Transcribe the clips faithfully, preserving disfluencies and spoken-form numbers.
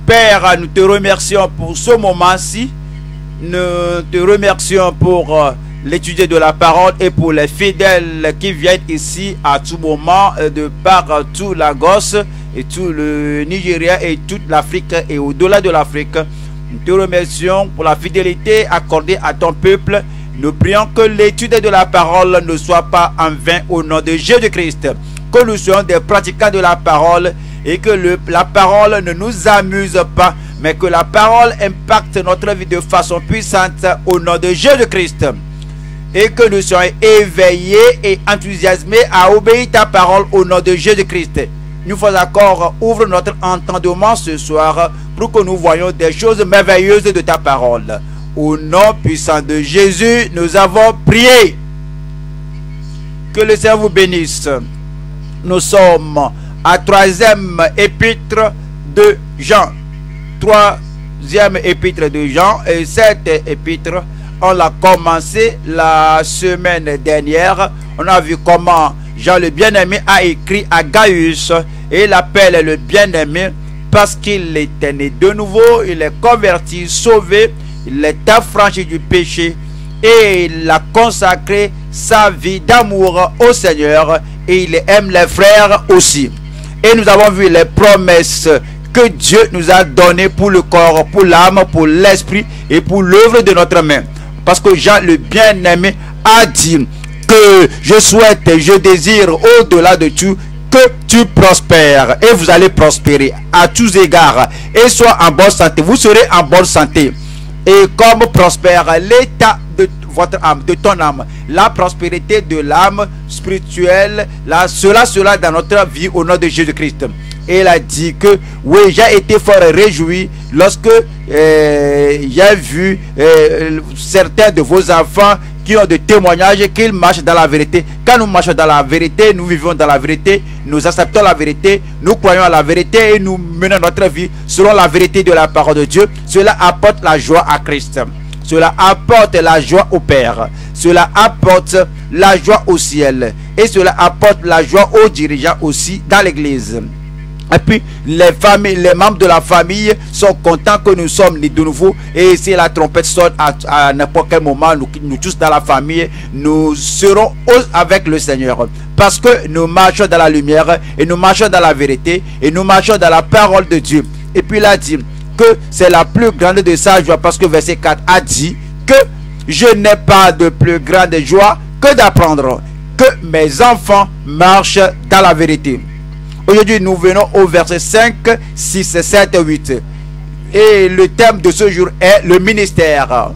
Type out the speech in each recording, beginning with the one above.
Père, nous te remercions pour ce moment-ci. Nous te remercions pour euh, l'étude de la parole et pour les fidèles qui viennent ici à tout moment de partout Lagos et tout le Nigeria et toute l'Afrique et au-delà de l'Afrique. Nous te remercions pour la fidélité accordée à ton peuple. Nous prions que l'étude de la parole ne soit pas en vain au nom de Jésus-Christ. Que nous soyons des pratiquants de la parole et que le, la parole ne nous amuse pas, mais que la parole impacte notre vie de façon puissante au nom de Jésus-Christ. Et que nous soyons éveillés et enthousiasmés à obéir ta parole au nom de Jésus-Christ. Nous faisons accord, ouvre notre entendement ce soir pour que nous voyions des choses merveilleuses de ta parole. Au nom puissant de Jésus, nous avons prié. Que le Seigneur vous bénisse. Nous sommes à troisième épître de Jean. Troisième épître de Jean. Et cette épître, on l'a commencé la semaine dernière. On a vu comment Jean le bien-aimé a écrit à Gaius. Et il appelle le bien-aimé parce qu'il était né de nouveau. Il est converti, sauvé. Il est affranchi du péché. Et il a consacré sa vie d'amour au Seigneur. Et il aime les frères aussi. Et nous avons vu les promesses que Dieu nous a données pour le corps, pour l'âme, pour l'esprit et pour l'œuvre de notre main. Parce que Jean le bien-aimé a dit que je souhaite, je désire au-delà de tout que tu prospères. Et vous allez prospérer à tous égards. Et sois en bonne santé. Vous serez en bonne santé. Et comme prospère l'état de votre âme, de ton âme, la prospérité de l'âme spirituelle, là, cela, cela dans notre vie au nom de Jésus-Christ. Et il a dit que oui, j'ai été fort réjoui lorsque euh, j'ai vu euh, certains de vos enfants qui ont des témoignages qu'ils marchent dans la vérité. Quand nous marchons dans la vérité, nous vivons dans la vérité, nous acceptons la vérité, nous croyons à la vérité et nous menons notre vie selon la vérité de la parole de Dieu. Cela apporte la joie à Christ. Cela apporte la joie au Père. Cela apporte la joie au ciel. Et cela apporte la joie aux dirigeants aussi dans l'église. Et puis les familles, les membres de la famille sont contents que nous sommes nés de nouveau. Et si la trompette sonne à, à n'importe quel moment, nous, nous tous dans la famille, nous serons avec le Seigneur. Parce que nous marchons dans la lumière et nous marchons dans la vérité et nous marchons dans la parole de Dieu. Et puis il a dit que c'est la plus grande de sa joie, parce que verset quatre a dit que je n'ai pas de plus grande joie que d'apprendre que mes enfants marchent dans la vérité. Aujourd'hui, nous venons au verset cinq, six, sept, huit. Et le thème de ce jour est le ministère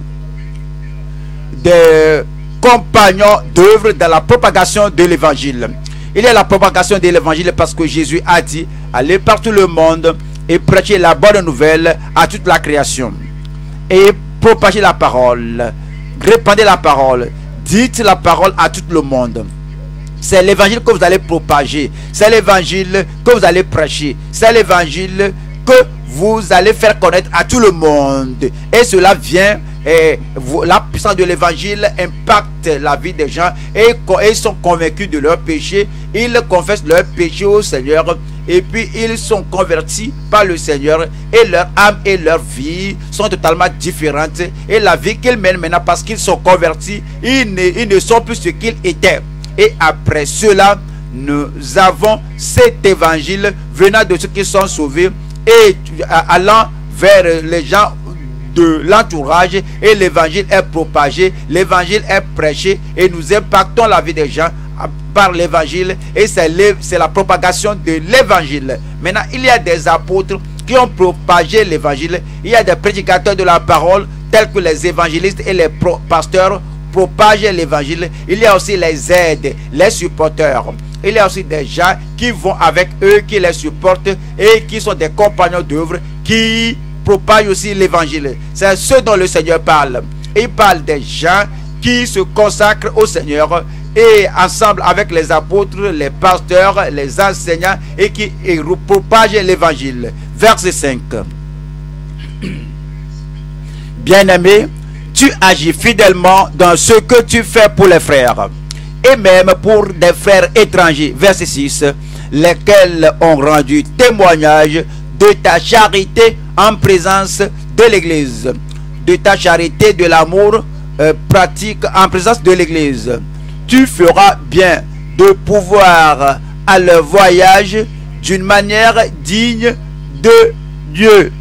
des compagnons d'œuvre dans la propagation de l'évangile. Il y a la propagation de l'évangile parce que Jésus a dit allez partout le monde et prêcher la bonne nouvelle à toute la création. Et propagez la parole. Répandez la parole. Dites la parole à tout le monde. C'est l'évangile que vous allez propager. C'est l'évangile que vous allez prêcher. C'est l'évangile que vous allez faire connaître à tout le monde. Et cela vient, et la puissance de l'évangile impacte la vie des gens. Et ils sont convaincus de leur péché. Ils confessent leur péché au Seigneur. Et puis ils sont convertis par le Seigneur. Et leur âme et leur vie sont totalement différentes. Et la vie qu'ils mènent maintenant, parce qu'ils sont convertis, ils ne, ils ne sont plus ce qu'ils étaient. Et après cela, nous avons cet évangile venant de ceux qui sont sauvés et allant vers les gens de l'entourage. Et l'évangile est propagé, l'évangile est prêché et nous impactons la vie des gens par l'évangile. Et c'est la propagation de l'évangile. Maintenant, il y a des apôtres qui ont propagé l'évangile. Il y a des prédicateurs de la parole tels que les évangélistes et les pasteurs propagent l'évangile. Il y a aussi les aides, les supporteurs. Il y a aussi des gens qui vont avec eux, qui les supportent et qui sont des compagnons d'œuvre, qui propagent aussi l'évangile. C'est ce dont le Seigneur parle. Il parle des gens qui se consacrent au Seigneur et ensemble avec les apôtres, les pasteurs, les enseignants et qui et propagent l'évangile. Verset cinq. Bien-aimé, tu agis fidèlement dans ce que tu fais pour les frères, et même pour des frères étrangers. Verset six. Lesquels ont rendu témoignage de ta charité en présence de l'Église, de ta charité, de l'amour euh, pratique en présence de l'Église. Tu feras bien de pouvoir à leur voyage d'une manière digne de Dieu.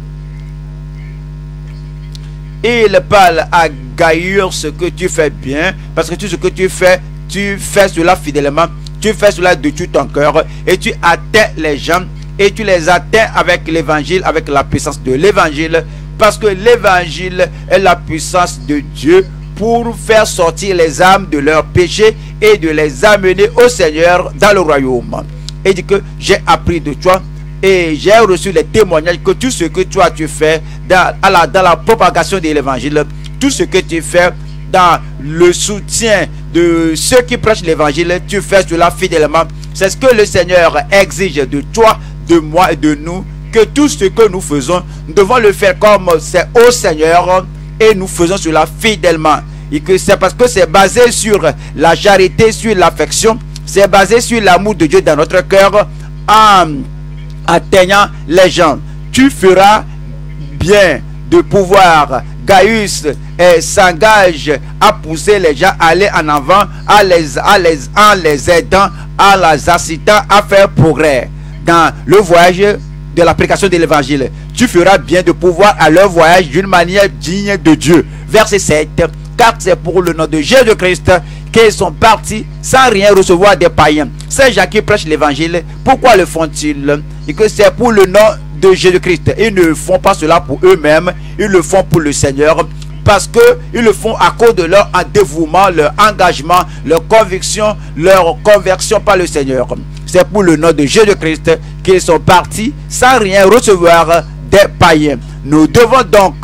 Et il parle à Gaius ce que tu fais bien, parce que tout ce que tu fais, tu fais cela fidèlement, tu fais cela de tout ton cœur, et tu atteins les gens, et tu les atteins avec l'évangile, avec la puissance de l'évangile, parce que l'évangile est la puissance de Dieu pour faire sortir les âmes de leurs péchés et de les amener au Seigneur dans le royaume. Et dit que j'ai appris de toi et j'ai reçu les témoignages que tout ce que toi tu fais dans, à la, dans la propagation de l'évangile, tout ce que tu fais dans le soutien de ceux qui prêchent l'évangile, tu fais cela fidèlement. C'est ce que le Seigneur exige de toi, de moi et de nous, que tout ce que nous faisons, nous devons le faire comme c'est au Seigneur, et nous faisons cela fidèlement. Et que c'est parce que c'est basé sur la charité, sur l'affection, c'est basé sur l'amour de Dieu dans notre cœur, en atteignant les gens. Tu feras bien de pouvoir. Gaius s'engage à pousser les gens à aller en avant, à les, à les, en les aidant, en les incitant à faire progrès dans le voyage de la prédication de l'évangile. Tu feras bien de pouvoir à leur voyage d'une manière digne de Dieu. Verset sept. Car c'est pour le nom de Jésus-Christ qu'ils sont partis sans rien recevoir des païens. Ces gens qui prêchent l'évangile, pourquoi le font-ils? Et que c'est pour le nom de Jésus-Christ. Ils ne font pas cela pour eux-mêmes, ils le font pour le Seigneur, parce que ils le font à cause de leur dévouement, leur engagement, leur conviction, leur conversion par le Seigneur. C'est pour le nom de Jésus-Christ qu'ils sont partis sans rien recevoir des païens. Nous devons donc,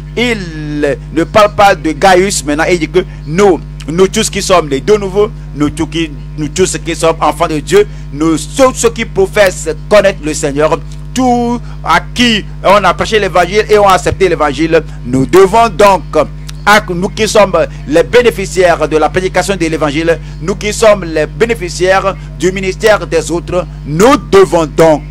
il ne parle pas de Gaius maintenant, il dit que nous, nous tous qui sommes les deux nouveaux, nous tous qui, nous tous qui sommes enfants de Dieu, nous tous ceux qui professent connaître le Seigneur, tous à qui on a prêché l'évangile et ont accepté l'évangile, nous devons donc, nous qui sommes les bénéficiaires de la prédication de l'évangile, nous qui sommes les bénéficiaires du ministère des autres, nous devons donc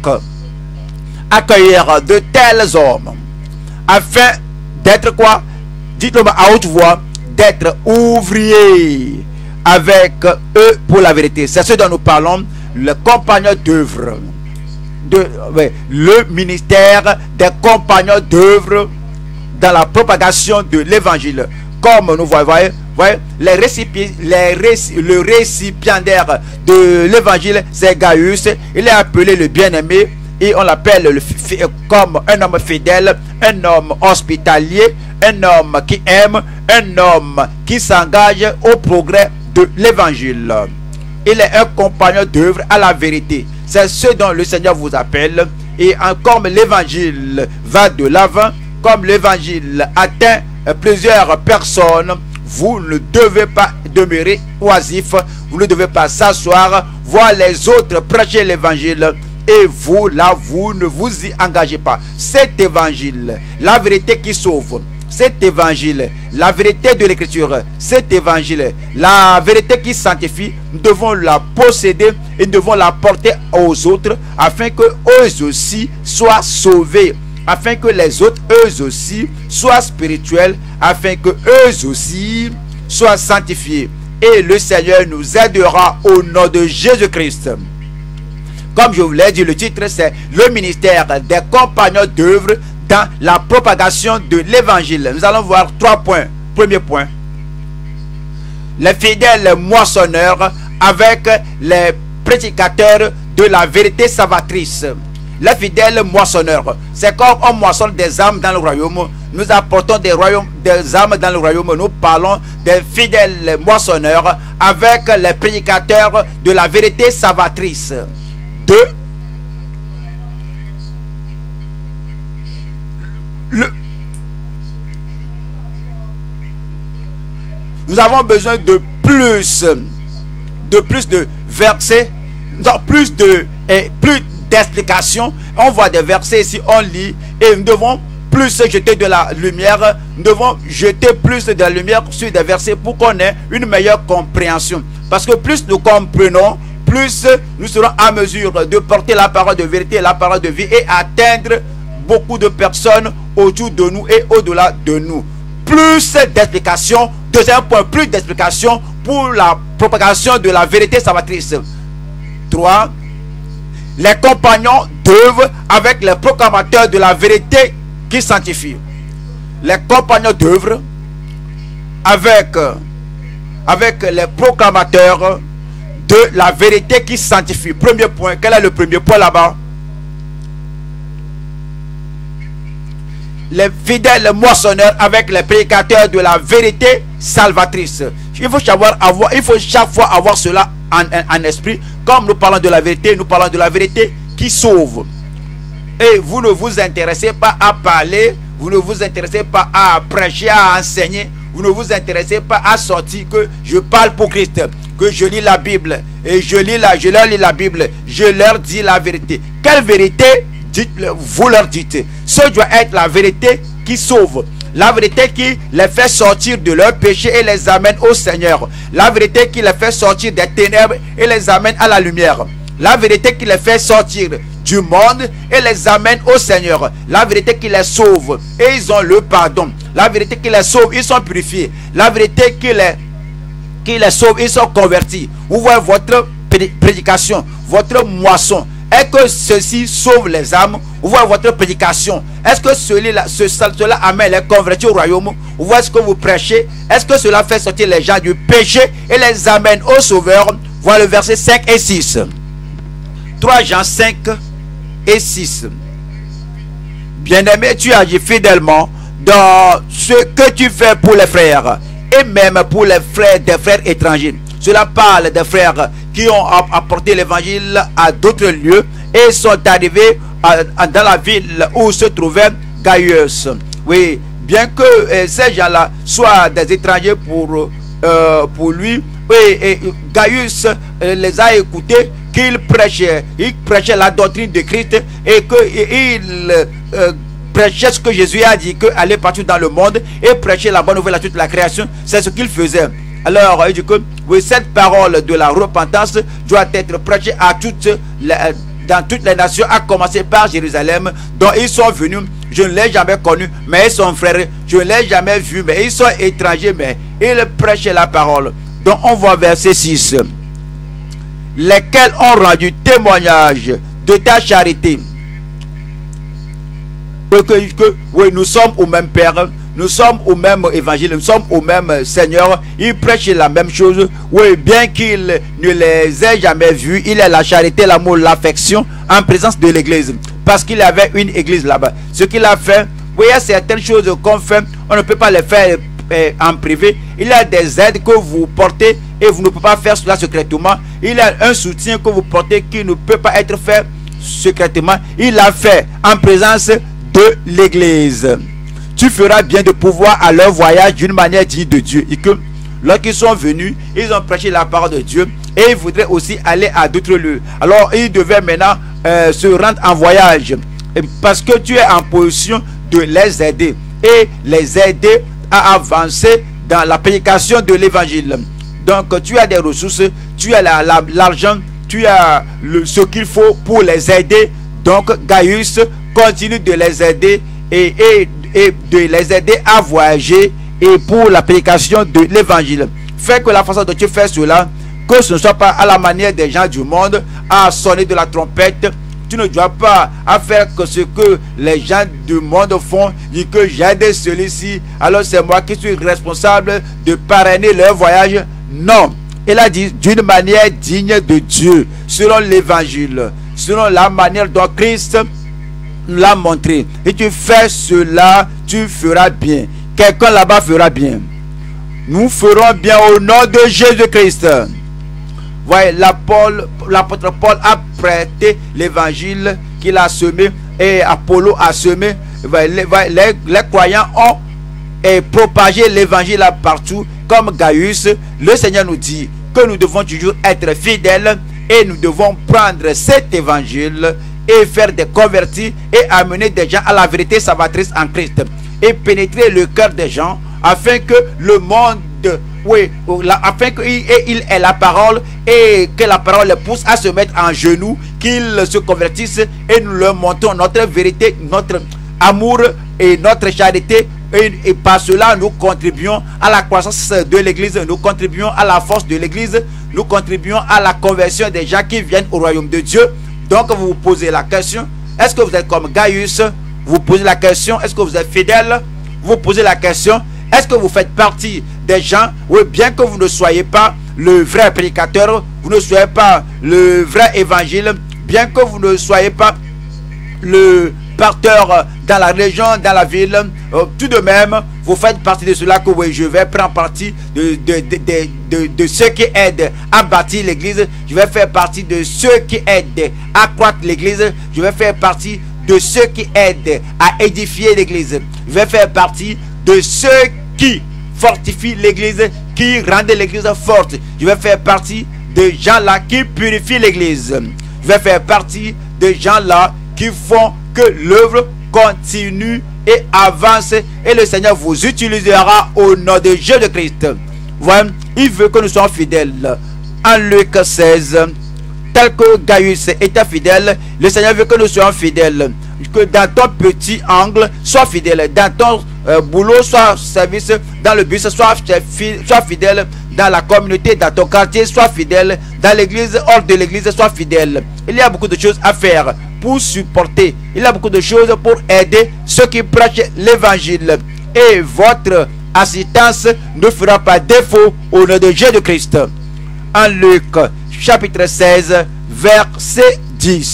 accueillir de tels hommes afin d'être quoi? Dites-le à haute voix, d'être ouvriers avec eux pour la vérité. C'est ce dont nous parlons, le compagnon d'œuvre. De, ouais, le ministère des compagnons d'œuvre dans la propagation de l'évangile. Comme nous voyons, voyez, voyez, les récipi les réci le récipiendaire de l'évangile, c'est Gaius. Il est appelé le bien-aimé et on l'appelle comme un homme fidèle, un homme hospitalier, un homme qui aime, un homme qui s'engage au progrès de l'évangile. Il est un compagnon d'œuvre à la vérité. C'est ce dont le Seigneur vous appelle. Et comme l'évangile va de l'avant, comme l'évangile atteint plusieurs personnes, vous ne devez pas demeurer oisif, vous ne devez pas s'asseoir, voir les autres prêcher l'évangile et vous là, vous ne vous y engagez pas. Cet évangile, la vérité qui sauve, cet évangile, la vérité de l'écriture, cet évangile, la vérité qui sanctifie, nous devons la posséder et nous devons la porter aux autres afin que eux aussi soient sauvés, afin que les autres eux aussi soient spirituels, afin que eux aussi soient sanctifiés. Et le Seigneur nous aidera au nom de Jésus-Christ. Comme je vous l'ai dit, le titre c'est le ministère des compagnons d'œuvre dans la propagation de l'évangile. Nous allons voir trois points. Premier point, les fidèles moissonneurs avec les prédicateurs de la vérité salvatrice. Les fidèles moissonneurs, c'est comme on moissonne des âmes dans le royaume. Nous apportons des, royaumes, des âmes dans le royaume. Nous parlons des fidèles moissonneurs avec les prédicateurs de la vérité salvatrice. Deux, Le, nous avons besoin de plus de plus de versets, non, plus de et plus d'explications. On voit des versets ici, on lit et nous devons plus jeter de la lumière, nous devons jeter plus de la lumière sur des versets pour qu'on ait une meilleure compréhension, parce que plus nous comprenons, plus nous serons en mesure de porter la parole de vérité, la parole de vie et atteindre beaucoup de personnes autour de nous et au-delà de nous. Plus d'explications, deuxième point, plus d'explications pour la propagation de la vérité salvatrice. trois. Les compagnons d'œuvre avec les proclamateurs de la vérité qui sanctifie. Les compagnons d'œuvre avec, avec les proclamateurs de la vérité qui sanctifie. Premier point, quel est le premier point là-bas? Les fidèles moissonneurs avec les prédicateurs de la vérité salvatrice. Il faut savoir avoir, il faut chaque fois avoir cela en, en, en esprit. Comme nous parlons de la vérité, nous parlons de la vérité qui sauve. Et vous ne vous intéressez pas à parler, vous ne vous intéressez pas à prêcher, à enseigner, vous ne vous intéressez pas à sortir que je parle pour Christ, que je lis la Bible et je lis la, je leur lis la Bible, je leur dis la vérité. Quelle vérité dites-le, vous leur dites? Ce doit être la vérité qui sauve. La vérité qui les fait sortir de leur péché et les amène au Seigneur. La vérité qui les fait sortir des ténèbres et les amène à la lumière. La vérité qui les fait sortir du monde et les amène au Seigneur. La vérité qui les sauve et ils ont le pardon. La vérité qui les sauve, ils sont purifiés. La vérité qui les, qui les sauve, ils sont convertis. Vous voyez votre prédication, votre moisson. Est-ce que ceci sauve les âmes? Vous voyez votre prédication. Est-ce que celui-là, ce, cela amène les convertis au royaume? Vous voyez ce que vous prêchez? Est-ce que cela fait sortir les gens du péché et les amène au sauveur? Voilà le verset cinq et six. trois Jean cinq et six. Bien-aimé, tu agis fidèlement dans ce que tu fais pour les frères et même pour les frères des frères étrangers. Cela parle des frères qui ont apporté l'évangile à d'autres lieux et sont arrivés à, à, dans la ville où se trouvait Gaius. Oui, bien que euh, ces gens-là soient des étrangers pour, euh, pour lui, oui, et Gaius euh, les a écoutés, qu'ils prêchaient, ils prêchaient la doctrine de Christ et qu'ils euh, prêchaient ce que Jésus a dit, qu'aller partout dans le monde et prêcher la bonne nouvelle à toute la création. C'est ce qu'ils faisaient. Alors, il dit que oui, cette parole de la repentance doit être prêchée à toutes les, dans toutes les nations, à commencer par Jérusalem, dont ils sont venus. Je ne l'ai jamais connu, mais ils sont frères. Je ne l'ai jamais vu, mais ils sont étrangers, mais ils prêchent la parole. Donc, on voit verset six. Lesquels ont rendu témoignage de ta charité. Que, que, que oui, nous sommes au même Père. Nous sommes au même évangile, nous sommes au même Seigneur. Il prêche la même chose. Oui, bien qu'il ne les ait jamais vus, il a la charité, l'amour, l'affection en présence de l'église. Parce qu'il avait une église là-bas. Ce qu'il a fait, oui, il y a certaines choses qu'on fait, on ne peut pas les faire eh, en privé. Il y a des aides que vous portez et vous ne pouvez pas faire cela secrètement. Il y a un soutien que vous portez qui ne peut pas être fait secrètement. Il l'a fait en présence de l'église. Tu feras bien de pouvoir à leur voyage d'une manière digne de Dieu. Et que lorsqu'ils sont venus, ils ont prêché la parole de Dieu et ils voudraient aussi aller à d'autres lieux. Alors ils devaient maintenant euh, se rendre en voyage parce que tu es en position de les aider et les aider à avancer dans la prédication de l'évangile. Donc tu as des ressources, tu as l'argent, tu as le, ce qu'il faut pour les aider. Donc Gaius continue de les aider et, et et de les aider à voyager et pour la prédication de l'évangile. Fait que la façon dont tu fais cela, que ce ne soit pas à la manière des gens du monde, à sonner de la trompette. Tu ne dois pas à faire que ce que les gens du monde font, dit que j'aide celui-ci, alors c'est moi qui suis responsable de parrainer leur voyage. Non, il a dit d'une manière digne de Dieu, selon l'évangile, selon la manière dont Christ l'a montré. Et tu fais cela, tu feras bien. Quelqu'un là-bas fera bien. Nous ferons bien au nom de Jésus-Christ. Voyez, l'apôtre Paul a prêté l'évangile qu'il a semé et Apollo a semé. Les, les, les croyants ont et propagé l'évangile partout comme Gaius. Le Seigneur nous dit que nous devons toujours être fidèles et nous devons prendre cet évangile et faire des convertis et amener des gens à la vérité salvatrice en Christ et pénétrer le cœur des gens afin que le monde oui, la, afin qu'il il ait la parole et que la parole le pousse à se mettre en genoux, qu'ils se convertissent et nous leur montrons notre vérité, notre amour et notre charité. Et, et par cela, nous contribuons à la croissance de l'église, nous contribuons à la force de l'église, nous contribuons à la conversion des gens qui viennent au royaume de Dieu. Donc, vous vous posez la question, est-ce que vous êtes comme Gaius? Vous posez la question, est-ce que vous êtes fidèle? Vous posez la question, est-ce que vous faites partie des gens, oui, bien que vous ne soyez pas le vrai prédicateur, vous ne soyez pas le vrai évangile, bien que vous ne soyez pas le pasteur dans la région, dans la ville, euh, tout de même, vous faites partie de cela que oui, je vais prendre partie de, de, de, de, de, de ceux qui aident à bâtir l'église, je vais faire partie de ceux qui aident à croître l'église, je vais faire partie de ceux qui aident à édifier l'église, je vais faire partie de ceux qui fortifient l'église, qui rendent l'église forte, je vais faire partie de gens là qui purifient l'église, je vais faire partie de gens là qui font que l'œuvre continue et avance, et le Seigneur vous utilisera au nom de Jésus-Christ. Voilà, il veut que nous soyons fidèles. En Luc seize, tel que Gaius était fidèle, le Seigneur veut que nous soyons fidèles. Que dans ton petit angle, sois fidèle. Dans ton euh, boulot, sois service. Dans le bus, sois, sois fidèle. Dans la communauté, dans ton quartier, sois fidèle. Dans l'église, hors de l'église, sois fidèle. Il y a beaucoup de choses à faire pour supporter. Il y a beaucoup de choses pour aider ceux qui prêchent l'évangile. Et votre assistance ne fera pas défaut au nom de Jésus-Christ. En Luc, chapitre seize, verset dix.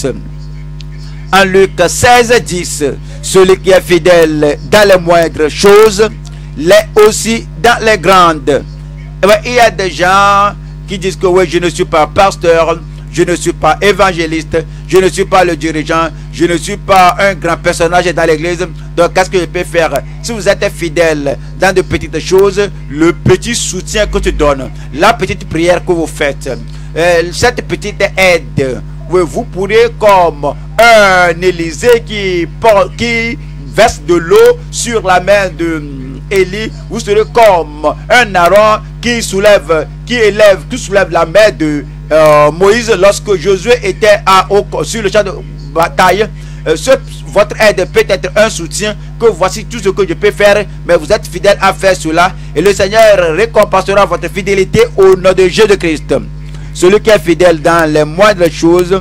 En Luc seize, dix. Celui qui est fidèle dans les moindres choses l'est aussi dans les grandes. Et bien, il y a des gens qui disent que oui, je ne suis pas pasteur, je ne suis pas évangéliste, je ne suis pas le dirigeant, je ne suis pas un grand personnage dans l'église. Donc, qu'est-ce que je peux faire? Si vous êtes fidèle dans de petites choses, le petit soutien que tu donnes, la petite prière que vous faites, euh, cette petite aide, oui, vous pourrez comme un Élisée qui, qui verse de l'eau sur la main de Élie, vous serez comme un Aaron qui soulève, qui élève, qui soulève la main de euh, Moïse lorsque Josué était à, au, sur le champ de bataille. Euh, ce, votre aide peut être un soutien, que voici tout ce que je peux faire, mais vous êtes fidèle à faire cela, et le Seigneur récompensera votre fidélité au nom de Jésus-Christ. Celui qui est fidèle dans les moindres choses,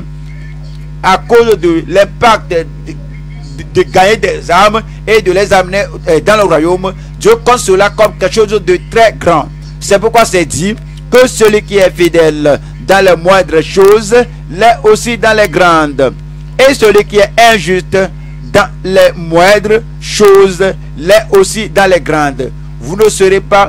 à cause de l'impact de, de, de gagner des âmes et de les amener dans le royaume, Dieu compte cela comme quelque chose de très grand. C'est pourquoi c'est dit que celui qui est fidèle dans les moindres choses l'est aussi dans les grandes. Et celui qui est injuste dans les moindres choses l'est aussi dans les grandes. Vous ne serez pas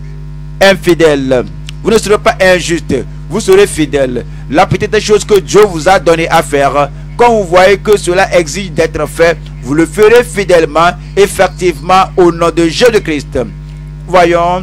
infidèle. Vous ne serez pas injuste. Vous serez fidèle. La petite chose que Dieu vous a donné à faire, quand vous voyez que cela exige d'être fait, vous le ferez fidèlement, effectivement, au nom de Jésus-Christ. Voyons,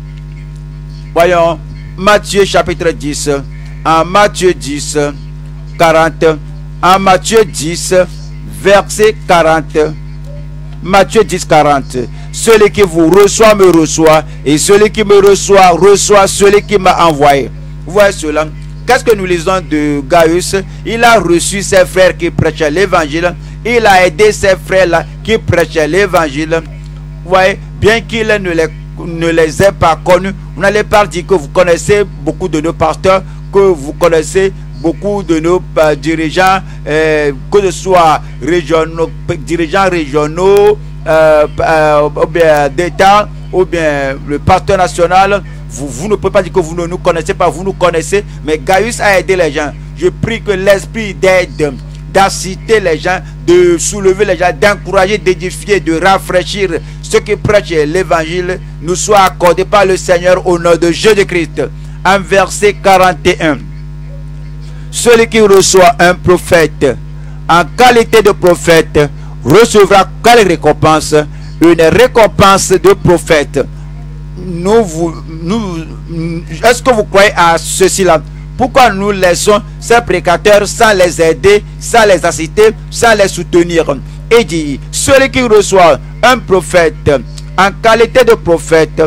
voyons, Matthieu chapitre dix, en Matthieu dix, quarante, en Matthieu dix, verset quarante, Matthieu dix, quarante. Celui qui vous reçoit me reçoit, et celui qui me reçoit reçoit celui qui m'a envoyé. Vous voyez cela. Qu'est-ce que nous lisons de Gaius? Il a reçu ses frères qui prêchaient l'évangile. Il a aidé ses frères-là qui prêchaient l'évangile. Vous voyez, bien qu'il ne les, ne les ait pas connus, vous n'allez pas dire que vous connaissez beaucoup de nos pasteurs, que vous connaissez beaucoup de nos euh, dirigeants, euh, que ce soit régionaux, dirigeants régionaux, euh, euh, ou bien d'État, ou bien le pasteur national. Vous, vous ne pouvez pas dire que vous ne nous connaissez pas, vous nous connaissez, mais Gaius a aidé les gens. Je prie que l'esprit d'aide, d'assister les gens, de soulever les gens, d'encourager, d'édifier, de rafraîchir ceux qui prêchent l'évangile nous soit accordé par le Seigneur au nom de Jésus-Christ. En verset quarante et un. Celui qui reçoit un prophète en qualité de prophète recevra quelle récompense? Une récompense de prophète. Nous, vous, nous, est-ce que vous croyez à ceci-là? Pourquoi nous laissons ces prédicateurs sans les aider, sans les assister, sans les soutenir? Et dit, celui qui reçoit un prophète en qualité de prophète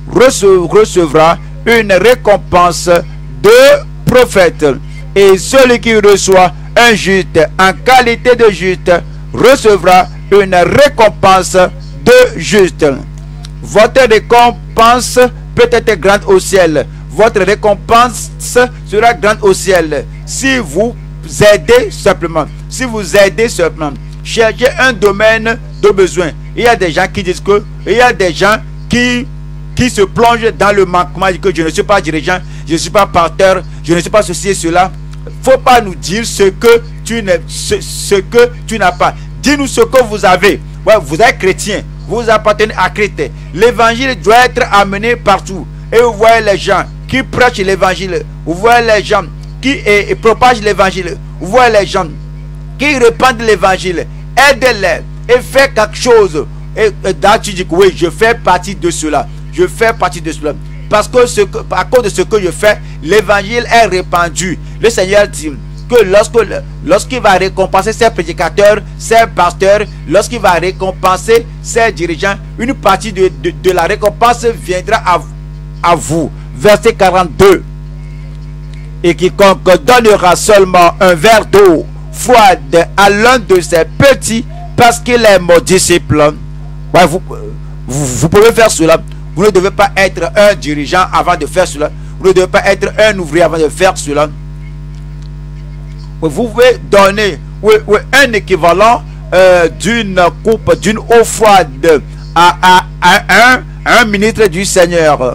recevra une récompense de prophète. Et celui qui reçoit un juste en qualité de juste recevra une récompense de juste. Votre récompense peut être grande au ciel. Votre récompense sera grande au ciel si vous aidez simplement. Si vous aidez simplement. Cherchez un domaine de besoin. Il y a des gens qui disent que, il y a des gens qui qui se plongent dans le manquement, que je ne suis pas dirigeant, je ne suis pas pasteur, je ne suis pas ceci et cela. Faut pas nous dire ce que tu n'as ce, ce que tu n'as pas. Dis-nous ce que vous avez. Ouais, vous êtes chrétien, vous appartenez à Christ. L'évangile doit être amené partout. Et vous voyez les gens qui prêchent l'évangile, vous voyez les gens qui et, et propagent l'évangile, vous voyez les gens qui répandent l'évangile. Aidez-les et faites quelque chose. Et, et là tu dis que oui, je fais partie de cela. Je fais partie de cela. Parce que, ce que à cause de ce que je fais, l'évangile est répandu. Le Seigneur dit que lorsque lorsqu'il va récompenser ses prédicateurs, ses pasteurs, lorsqu'il va récompenser ses dirigeants, une partie de, de, de la récompense viendra à, à vous. Verset quarante-deux. Et quiconque donnera seulement un verre d'eau froide à l'un de ses petits, parce qu'il est mon disciple. Ouais, vous, vous, vous pouvez faire cela. Vous ne devez pas être un dirigeant avant de faire cela. Vous ne devez pas être un ouvrier avant de faire cela. Vous pouvez donner oui, oui, un équivalent euh, d'une coupe, d'une eau froide à, à, à, un, à un ministre du Seigneur.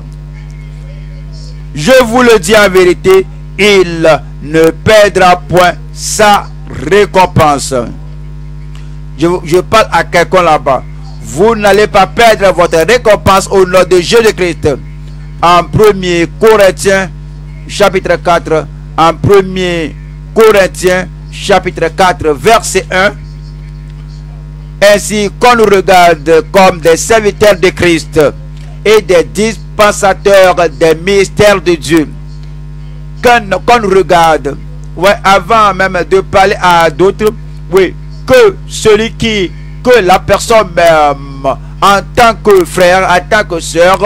Je vous le dis en vérité, il ne perdra point sa récompense. Je, je parle à quelqu'un là-bas. Vous n'allez pas perdre votre récompense au nom de Jésus-Christ. En premier Corinthiens chapitre quatre, en premier Corinthiens chapitre quatre verset un. Ainsi qu'on nous regarde comme des serviteurs de Christ et des dispensateurs des mystères de Dieu. Qu'on nous regarde, ouais, avant même de parler à d'autres, oui, que celui qui que la personne même en tant que frère, en tant que soeur,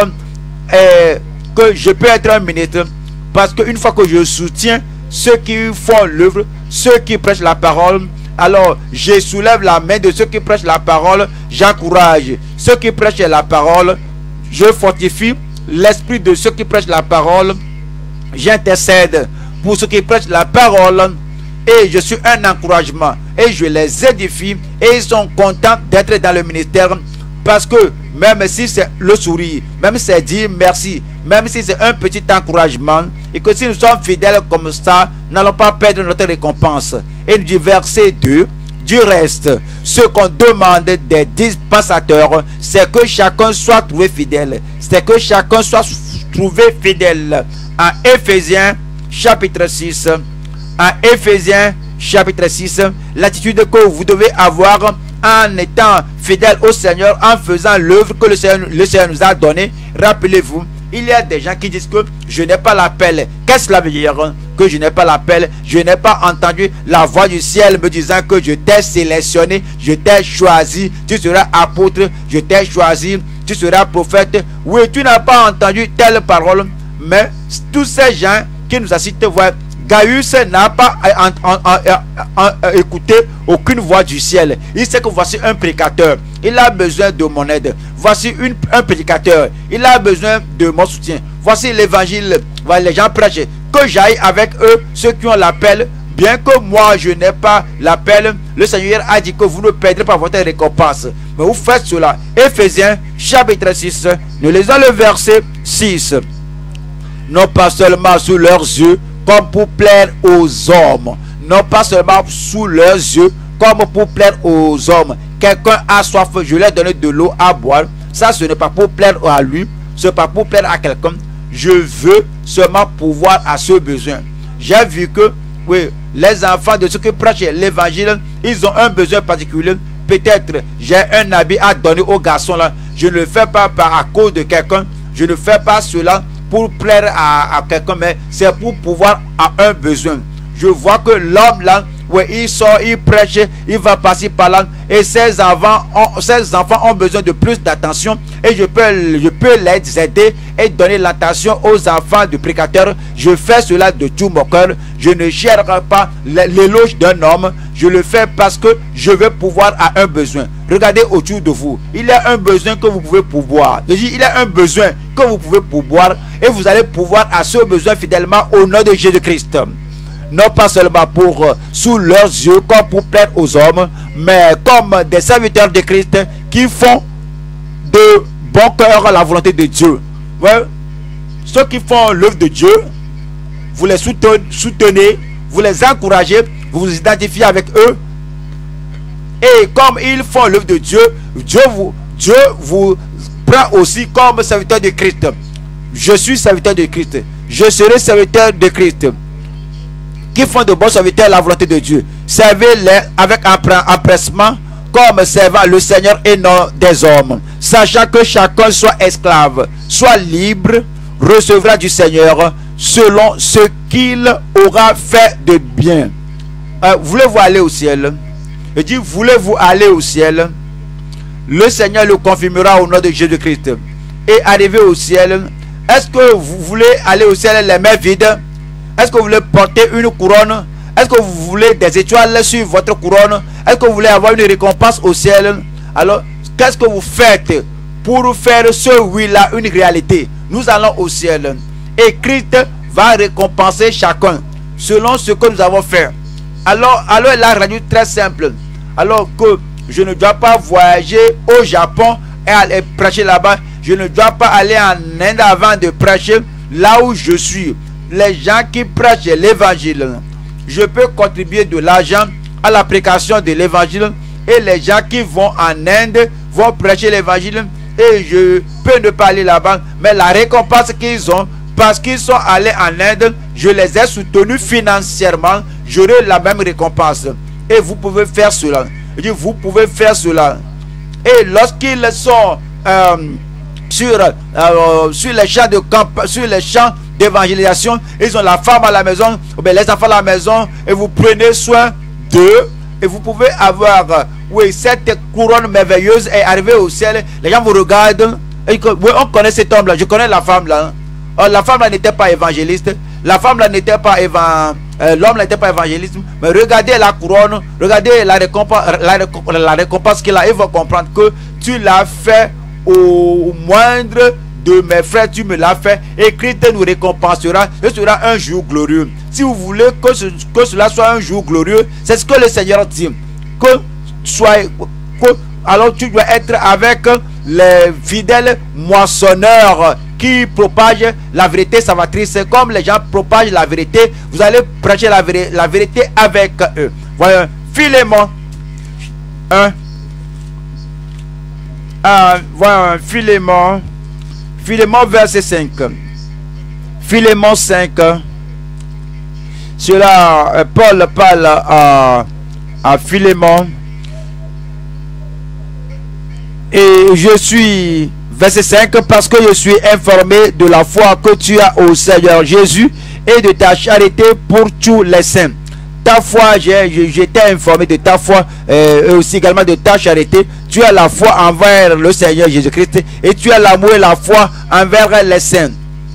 eh, que je peux être un ministre, parce qu'une fois que je soutiens ceux qui font l'œuvre, ceux qui prêchent la parole, alors je soulève la main de ceux qui prêchent la parole, j'encourage ceux qui prêchent la parole, je fortifie l'esprit de ceux qui prêchent la parole, j'intercède pour ceux qui prêchent la parole, et je suis un encouragement et je les édifie et ils sont contents d'être dans le ministère, parce que même si c'est le sourire, même si c'est dire merci, même si c'est un petit encouragement, et que si nous sommes fidèles comme ça, nous n'allons pas perdre notre récompense. Et du verset deux, du reste, ce qu'on demande des dispensateurs, c'est que chacun soit trouvé fidèle, c'est que chacun soit trouvé fidèle. En Éphésiens chapitre six, en Éphésiens chapitre six, l'attitude que vous devez avoir en étant fidèle au Seigneur, en faisant l'œuvre que le Seigneur, le Seigneur nous a donnée. Rappelez-vous, il y a des gens qui disent que je n'ai pas l'appel. Qu'est-ce que cela veut dire? Que je n'ai pas l'appel. Je n'ai pas entendu la voix du ciel me disant que je t'ai sélectionné, je t'ai choisi, tu seras apôtre, je t'ai choisi, tu seras prophète. Oui, tu n'as pas entendu telle parole, mais tous ces gens qui nous assistent, voient, Gaius n'a pas en, en, en, en, écouté aucune voix du ciel. Il sait que voici un prédicateur. Il a besoin de mon aide. Voici une, un prédicateur. Il a besoin de mon soutien. Voici l'évangile. Voilà, les gens prêchent. Que j'aille avec eux, ceux qui ont l'appel. Bien que moi je n'ai pas l'appel, le Seigneur a dit que vous ne perdrez pas votre récompense. Mais vous faites cela. Éphésiens chapitre six. Nous lisons le verset six. Non pas seulement sous leurs yeux, comme pour plaire aux hommes. Non pas seulement sous leurs yeux, comme pour plaire aux hommes. Quelqu'un a soif, je lui ai donné de l'eau à boire. Ça, ce n'est pas pour plaire à lui, ce n'est pas pour plaire à quelqu'un. Je veux seulement pouvoir à ce besoin. J'ai vu que, oui, les enfants de ceux qui prêchent l'évangile, ils ont un besoin particulier. Peut-être j'ai un habit à donner aux garçons là. Je ne le fais pas par à cause de quelqu'un. Je ne fais pas cela pour plaire à, à quelqu'un, mais c'est pour pouvoir à un besoin. Je vois que l'homme là, Oui, il sort, il prêche, il va passer par là. Et ces enfants ont, ces enfants ont besoin de plus d'attention. Et je peux, je peux les aider et donner l'attention aux enfants du prédicateur. Je fais cela de tout mon cœur. Je ne cherche pas l'éloge d'un homme. Je le fais parce que je veux pouvoir à un besoin. Regardez autour de vous. Il y a un besoin que vous pouvez pourvoir. Je dis, il y a un besoin que vous pouvez pourvoir. Et vous allez pouvoir à ce besoin fidèlement au nom de Jésus-Christ. Non pas seulement pour euh, sous leurs yeux comme pour plaire aux hommes, mais comme des serviteurs de Christ qui font de bon cœur la volonté de Dieu. Ouais. Ceux qui font l'œuvre de Dieu, vous les soutenez, vous les encouragez, vous vous identifiez avec eux. Et comme ils font l'œuvre de Dieu, Dieu vous, Dieu vous prend aussi comme serviteur de Christ. Je suis serviteur de Christ. Je serai serviteur de Christ. Qui font de bons serviteurs la volonté de Dieu. Servez-les avec empressement comme servant le Seigneur et non des hommes. Sachant que chacun soit esclave, soit libre, recevra du Seigneur selon ce qu'il aura fait de bien. Euh, voulez-vous aller au ciel? Je dis, voulez-vous aller au ciel? Le Seigneur le confirmera au nom de Jésus-Christ. Et arriver au ciel, est-ce que vous voulez aller au ciel les mains vides? Est-ce que vous voulez porter une couronne? Est-ce que vous voulez des étoiles sur votre couronne? Est-ce que vous voulez avoir une récompense au ciel? Alors, qu'est-ce que vous faites pour faire ce oui-là une réalité? Nous allons au ciel. Et Christ va récompenser chacun selon ce que nous avons fait. Alors, alors il a rendu très simple. Alors que je ne dois pas voyager au Japon et aller prêcher là-bas. Je ne dois pas aller en Inde avant de prêcher là où je suis. Les gens qui prêchent l'évangile, je peux contribuer de l'argent à la prédication de l'évangile. Et les gens qui vont en Inde vont prêcher l'évangile. Et je peux ne pas aller là-bas. Mais la récompense qu'ils ont, parce qu'ils sont allés en Inde, je les ai soutenus financièrement. J'aurai la même récompense. Et vous pouvez faire cela. Je dis, vous pouvez faire cela. Et lorsqu'ils sont euh, sur, euh, sur les champs de camp, sur les champs d'évangélisation, ils ont la femme à la maison, ou bien les enfants à la maison, et vous prenez soin d'eux, et vous pouvez avoir, oui, cette couronne merveilleuse et arriver au ciel. Les gens vous regardent, et oui, on connaît cet homme-là, je connais la femme là. Oh, la femme là n'était pas évangéliste, la femme là n'était pas évangéliste. Euh, l'homme n'était pas évangéliste, mais regardez la couronne, regardez la récompense, la, la récompense qu'il a. Il va comprendre que tu l'as fait au moindre de mes frères, tu me l'as fait, et Christ nous récompensera. Ce sera un jour glorieux. Si vous voulez que, ce, que cela soit un jour glorieux, c'est ce que le Seigneur dit. Que soit, que, alors tu dois être avec les fidèles moissonneurs qui propagent la vérité salvatrice. Comme les gens propagent la vérité, vous allez prêcher la, vé la vérité avec eux. Voyons, Philémon un. Ah, voyons, Philémon. Philémon verset cinq. Philémon cinq. Cela, Paul parle à, à Philémon. Et je suis... Verset cinq, parce que je suis informé de la foi que tu as au Seigneur Jésus et de ta charité pour tous les saints. Ta foi, j'étais informé de ta foi euh, et aussi également de ta charité. Tu as la foi envers le Seigneur Jésus-Christ et tu as l'amour et la foi envers les saints.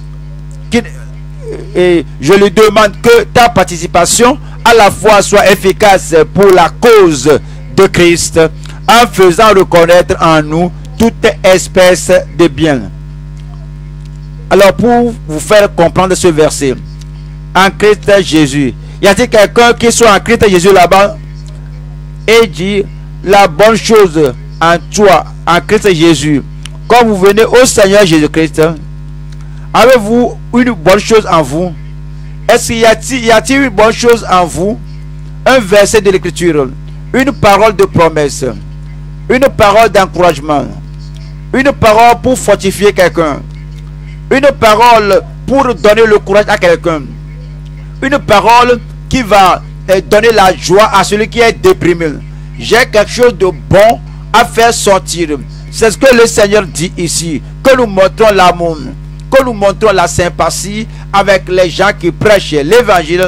Et je lui demande que ta participation à la foi soit efficace pour la cause de Christ en faisant reconnaître en nous toute espèce de bien. Alors, pour vous faire comprendre ce verset, en Christ Jésus, y a-t-il quelqu'un qui soit en Christ Jésus là-bas et dit la bonne chose en toi, en Christ Jésus, quand vous venez au Seigneur Jésus-Christ, avez-vous une bonne chose en vous? Est-ce qu'il y a-t-il y a-t-il une bonne chose en vous? Un verset de l'Écriture, une parole de promesse, une parole d'encouragement, une parole pour fortifier quelqu'un, une parole pour donner le courage à quelqu'un, une parole qui va donner la joie à celui qui est déprimé. J'ai quelque chose de bon à faire sortir. C'est ce que le Seigneur dit ici, que nous montrons l'amour, que nous montrons la sympathie avec les gens qui prêchent l'évangile,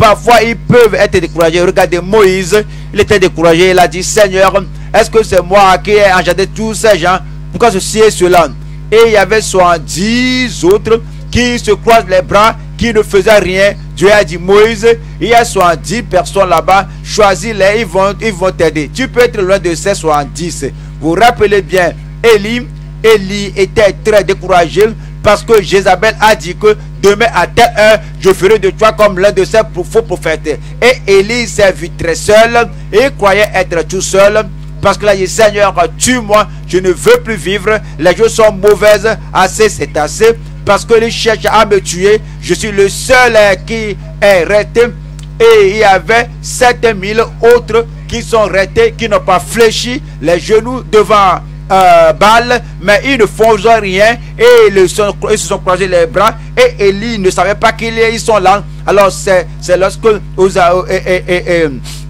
parfois ils peuvent être découragés. Regardez Moïse, il était découragé, il a dit, Seigneur, est-ce que c'est moi qui ai engendré tous ces gens? Pourquoi ceci et cela? Et il y avait soixante-dix autres qui se croisent les bras, qui ne faisaient rien. Dieu a dit, Moïse, il y a soixante-dix personnes là-bas, choisis-les, ils vont ils vont t'aider. Tu peux être loin de ces soixante-dix. Vous vous rappelez bien, Élie, Élie était très découragé parce que Jézabel a dit que demain à telle heure, je ferai de toi comme l'un de ces faux prophètes. Et Élie s'est vu très seul et croyait être tout seul. Parce que là, il dit, Seigneur, tue-moi, je ne veux plus vivre. Les choses sont mauvaises, assez, c'est assez. Parce que les cherchent à me tuer. Je suis le seul qui est resté. Et il y avait sept mille autres qui sont restés, qui n'ont pas fléchi les genoux devant euh, Baal, mais ils ne font rien. Et ils, sont, ils se sont croisés les bras. Et Élie ne savait pas qu'ils sont là. Alors c'est lorsque vous avez...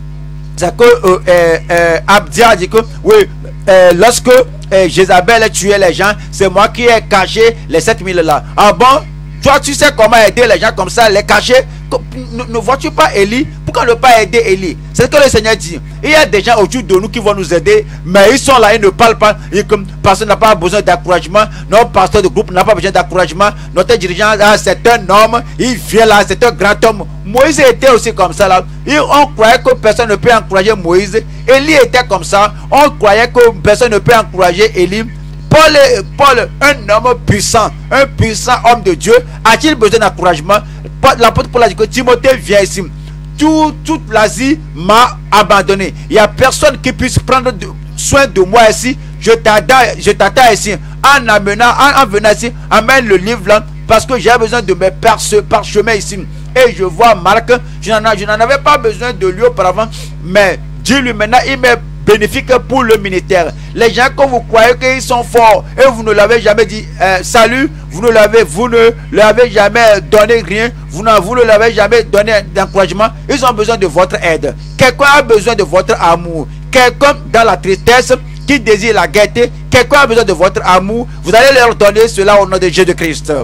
C'est que euh, euh, euh, Abdia a dit que oui, euh, lorsque euh, Jézabel a tué les gens, c'est moi qui ai caché les sept mille là. Ah bon? Toi, tu sais comment aider les gens comme ça, les cacher? Ne, ne vois-tu pas Élie? Pourquoi ne pas aider Élie? C'est ce que le Seigneur dit. Il y a des gens autour de nous qui vont nous aider, mais ils sont là, ils ne parlent pas. Et comme pasteur n'a pas besoin d'encouragement, notre pasteur de groupe n'a pas besoin d'encouragement, notre dirigeant, ah, c'est un homme, il vient là, c'est un grand homme. Moïse était aussi comme ça là. Et on croyait que personne ne peut encourager Moïse. Élie était comme ça. On croyait que personne ne peut encourager Élie. Paul, Paul, un homme puissant, un puissant homme de Dieu, a-t-il besoin d'encouragement? L'apôtre Paul a dit que Timothée vient ici. Tout, toute l'Asie m'a abandonné. Il n'y a personne qui puisse prendre de, soin de moi ici. Je t'attends ici. En amenant, en, en venant ici, amène le livre là, parce que j'ai besoin de mes parchemins ici. Et je vois Marc, je n'en avais pas besoin de lui auparavant, mais Dieu lui maintenant, il m'est bénéfique pour le ministère. Les gens que vous croyez qu'ils sont forts et vous ne l'avez jamais dit euh, salut, vous ne l'avez vous ne leur avez jamais donné rien, vous, vous ne l'avez jamais donné d'encouragement, ils ont besoin de votre aide. Quelqu'un a besoin de votre amour. Quelqu'un dans la tristesse qui désire la gaieté, quelqu'un a besoin de votre amour. Vous allez leur donner cela au nom de Jésus-Christ.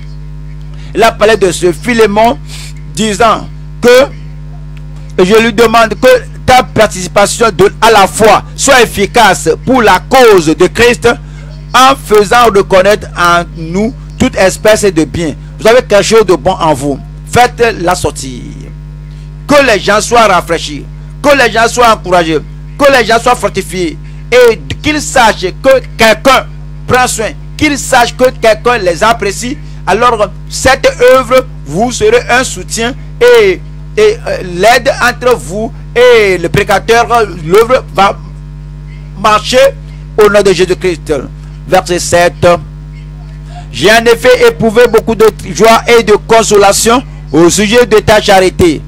Il a parlé de ce Philémon, disant que je lui demande que ta participation de, à la foi soit efficace pour la cause de Christ, en faisant reconnaître en nous toute espèce de bien. Vous avez quelque chose de bon en vous, faites-la sortir. Que les gens soient rafraîchis, que les gens soient encouragés, que les gens soient fortifiés, et qu'ils sachent que quelqu'un prend soin, qu'ils sachent que quelqu'un les apprécie. Alors cette œuvre vous serez un soutien et, et euh, l'aide entre vous et le prédicateur. L'œuvre va marcher au nom de Jésus-Christ. Verset sept. J'ai en effet éprouvé beaucoup de joie et de consolation au sujet de ta charité,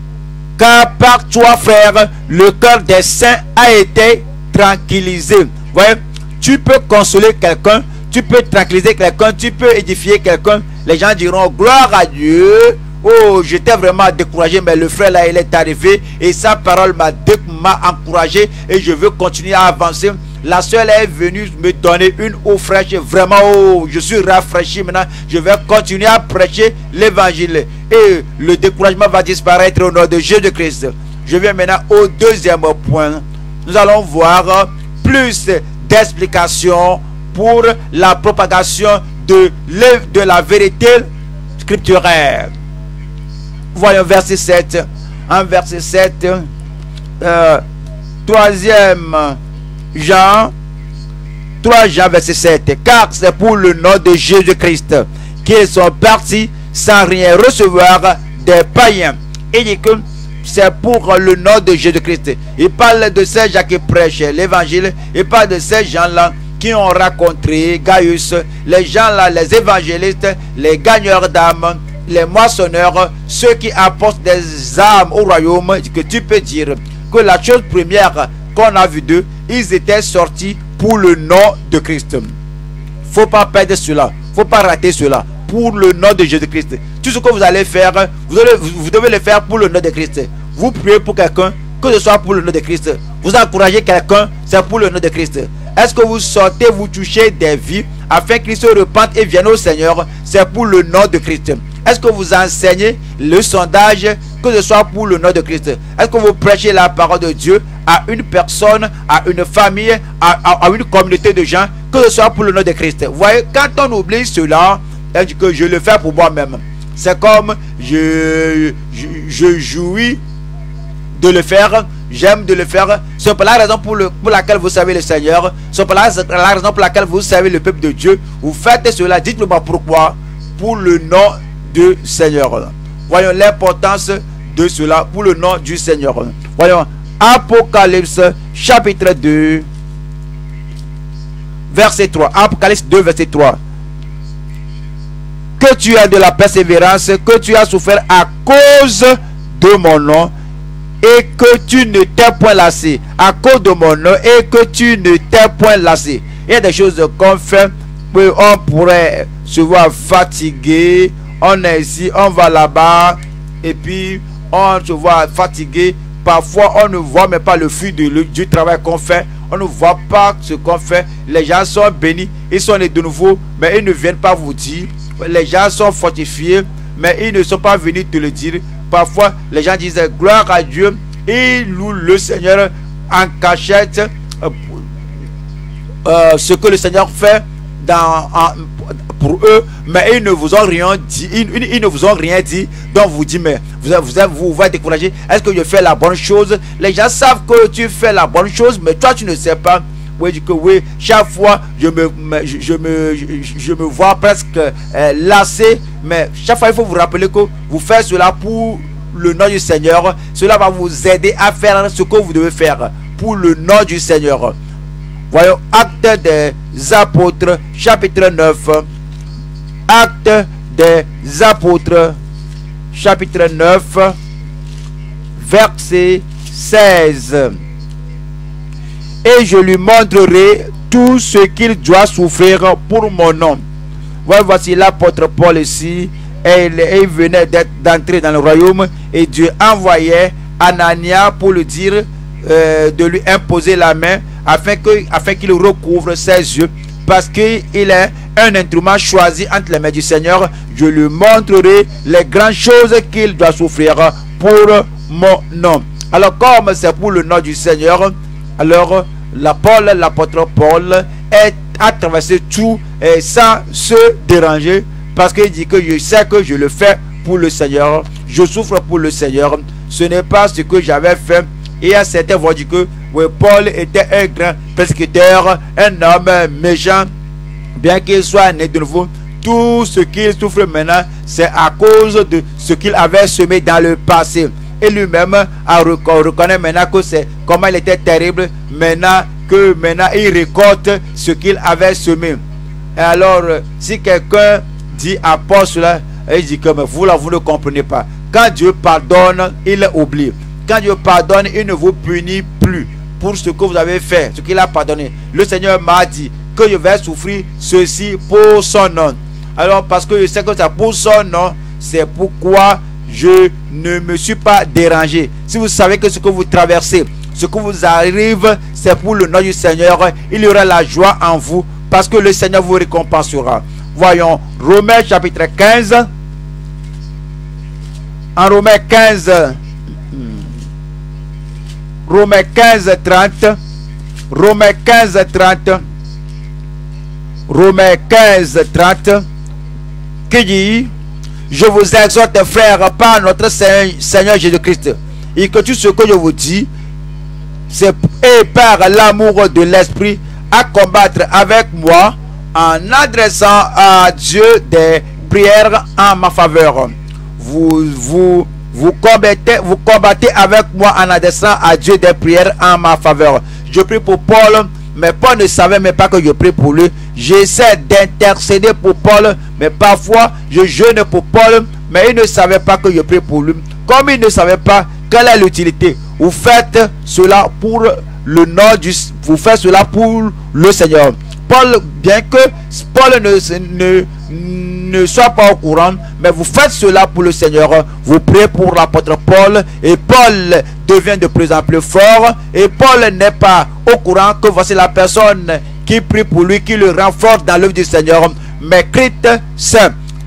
car par toi, frère, le cœur des saints a été tranquillisé. Vous voyez, tu peux consoler quelqu'un, tu peux tranquilliser quelqu'un, tu peux édifier quelqu'un. Les gens diront gloire à Dieu. Oh, j'étais vraiment découragé, mais le frère là, il est arrivé et sa parole m'a encouragé et je veux continuer à avancer. La soeur est venue me donner une eau fraîche. Vraiment, oh, je suis rafraîchi maintenant. Je vais continuer à prêcher l'évangile et le découragement va disparaître au nom de Jésus-Christ. Je viens maintenant au deuxième point. Nous allons voir plus d'explications pour la propagation de, de la vérité scripturaire. Voyons verset sept. En verset sept, euh, troisième Jean, trois Jean verset sept. Car c'est pour le nom de Jésus-Christ qu'ils sont partis sans rien recevoir des païens. Il dit que c'est pour le nom de Jésus-Christ. Il parle de ces gens qui prêchent l'évangile. Il parle de ces gens-là qui ont rencontré Gaius. Les gens-là, les évangélistes, les gagneurs d'âmes, les moissonneurs, ceux qui apportent des âmes au royaume. Que tu peux dire que la chose première qu'on a vu d'eux, ils étaient sortis pour le nom de Christ. Faut pas perdre cela, faut pas rater cela. Pour le nom de Jésus-Christ, tout ce que vous allez faire, vous, allez, vous devez le faire pour le nom de Christ. Vous priez pour quelqu'un, que ce soit pour le nom de Christ. Vous encouragez quelqu'un, c'est pour le nom de Christ. Est-ce que vous sortez, vous touchez des vies afin qu'ils se repentent et viennent au Seigneur? C'est pour le nom de Christ. Est-ce que vous enseignez le sondage, que ce soit pour le nom de Christ? Est-ce que vous prêchez la parole de Dieu à une personne, à une famille, à, à, à une communauté de gens, que ce soit pour le nom de Christ? Vous voyez, quand on oublie cela, on dit que je le fais pour moi-même. C'est comme je, je, je jouis de le faire, j'aime de le faire. C'est pour la raison pour, le, pour laquelle vous savez le Seigneur. C'est pour la, la raison pour laquelle vous savez le peuple de Dieu. Vous faites cela, dites-le-moi pourquoi. Pour le nom du Seigneur. Voyons l'importance de cela pour le nom du Seigneur. Voyons Apocalypse chapitre deux verset trois. Apocalypse deux verset trois. Que tu as de la persévérance, que tu as souffert à cause de mon nom, et que tu ne t'es point lassé, à cause de mon nom, et que tu ne t'es point lassé. Il y a des choses qu'on fait, on pourrait se voir fatigué, on est ici, on va là-bas, et puis on se voit fatigué. Parfois on ne voit même pas le fruit de, du travail qu'on fait, on ne voit pas ce qu'on fait. Les gens sont bénis, ils sont nés de nouveau, mais ils ne viennent pas vous dire. Les gens sont fortifiés, mais ils ne sont pas venus te le dire. Parfois, les gens disent gloire à Dieu, ils louent le Seigneur en cachette. Euh, euh, ce que le Seigneur fait dans, en, pour eux, mais ils ne vous ont rien dit. Ils, ils, ils ne vous ont rien dit. Donc vous dites, mais vous vous, vous, vous êtes découragé. Est-ce que je fais la bonne chose? Les gens savent que tu fais la bonne chose, mais toi tu ne sais pas. Oui, je dis que oui, chaque fois je me, je, je me, je, je me vois presque euh, lassé, mais chaque fois il faut vous rappeler que vous faites cela pour le nom du Seigneur. Cela va vous aider à faire ce que vous devez faire pour le nom du Seigneur. Voyons Actes des Apôtres chapitre neuf. Actes des Apôtres chapitre neuf verset seize. Et je lui montrerai tout ce qu'il doit souffrir pour mon nom. Voilà, voici l'apôtre Paul ici. Et il, il venait d'entrer dans le royaume. Et Dieu envoyait Anania pour lui dire euh, de lui imposer la main afin qu'il afin qu'il recouvre ses yeux. Parce qu'il est un instrument choisi entre les mains du Seigneur. Je lui montrerai les grandes choses qu'il doit souffrir pour mon nom. Alors comme c'est pour le nom du Seigneur, alors l'apôtre Paul est à traverser tout et sans se déranger, parce qu'il dit que je sais que je le fais pour le Seigneur, je souffre pour le Seigneur, ce n'est pas ce que j'avais fait. Et à certains vont dire que oui, Paul était un grand persécuteur, un homme méchant, bien qu'il soit né de nouveau. Tout ce qu'il souffre maintenant, c'est à cause de ce qu'il avait semé dans le passé. Et lui-même a reconnaît maintenant que c'est comment il était terrible, maintenant que maintenant il récolte ce qu'il avait semé. Et alors, si quelqu'un dit à Paul cela, il dit que mais vous là vous ne comprenez pas. Quand Dieu pardonne, il oublie. Quand Dieu pardonne, il ne vous punit plus pour ce que vous avez fait, ce qu'il a pardonné. Le Seigneur m'a dit que je vais souffrir ceci pour son nom. Alors parce que je sais que c'est pour son nom, c'est pourquoi je ne me suis pas dérangé. Si vous savez que ce que vous traversez, ce que vous arrive, c'est pour le nom du Seigneur, il y aura la joie en vous, parce que le Seigneur vous récompensera. Voyons Romains chapitre quinze. En Romains quinze, Romains quinze trente, Romains quinze trente, Romains quinze trente, qui dit: je vous exhorte, frères, par notre Seigneur Jésus-Christ, et que tout ce que je vous dis, c'est et par l'amour de l'Esprit, à combattre avec moi en adressant à Dieu des prières en ma faveur. Vous, vous, vous combattez, vous combattez avec moi en adressant à Dieu des prières en ma faveur. Je prie pour Paul, mais Paul ne savait même pas que je prie pour lui. J'essaie d'intercéder pour Paul, mais parfois je jeûne pour Paul, mais il ne savait pas que je prie pour lui. Comme il ne savait pas quelle est l'utilité, vous faites cela pour le nom du, vous faites cela pour le Seigneur. Paul, bien que Paul ne, ne, ne soit pas au courant, mais vous faites cela pour le Seigneur. Vous priez pour l'apôtre Paul, et Paul devient de plus en plus fort, et Paul n'est pas au courant que voici la personne qui prie pour lui, qui le renforce dans l'œuvre du Seigneur. Mais Christ Saint,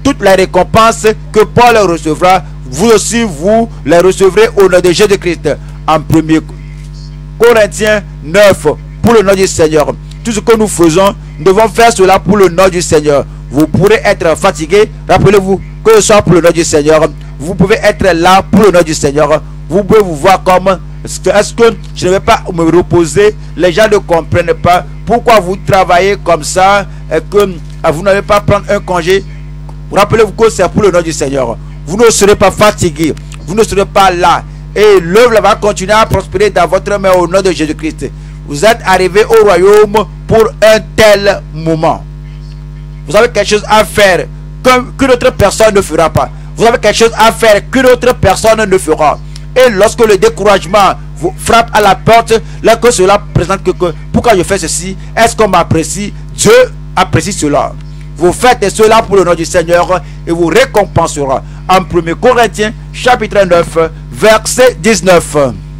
toutes les récompenses que Paul recevra, vous aussi, vous les recevrez au nom de Jésus-Christ. En premier Corinthiens neuf, pour le nom du Seigneur. Tout ce que nous faisons, nous devons faire cela pour le nom du Seigneur. Vous pourrez être fatigué, rappelez-vous que ce soit pour le nom du Seigneur. Vous pouvez être là pour le nom du Seigneur. Vous pouvez vous voir comme, est-ce que je ne vais pas me reposer? Les gens ne comprennent pas pourquoi vous travaillez comme ça et que vous n'allez pas prendre un congé. Rappelez-vous que c'est pour le nom du Seigneur. Vous ne serez pas fatigué, vous ne serez pas là. Et l'œuvre va continuer à prospérer dans votre main au nom de Jésus-Christ. Vous êtes arrivé au royaume pour un tel moment. Vous avez quelque chose à faire qu'une autre personne ne fera pas. Vous avez quelque chose à faire qu'une autre personne ne fera. Et lorsque le découragement vous frappe à la porte, là que cela présente que, que pourquoi je fais ceci? Est-ce qu'on m'apprécie? Dieu apprécie cela. Vous faites cela pour le nom du Seigneur et vous récompensera. En premier Corinthiens chapitre neuf, verset dix-neuf.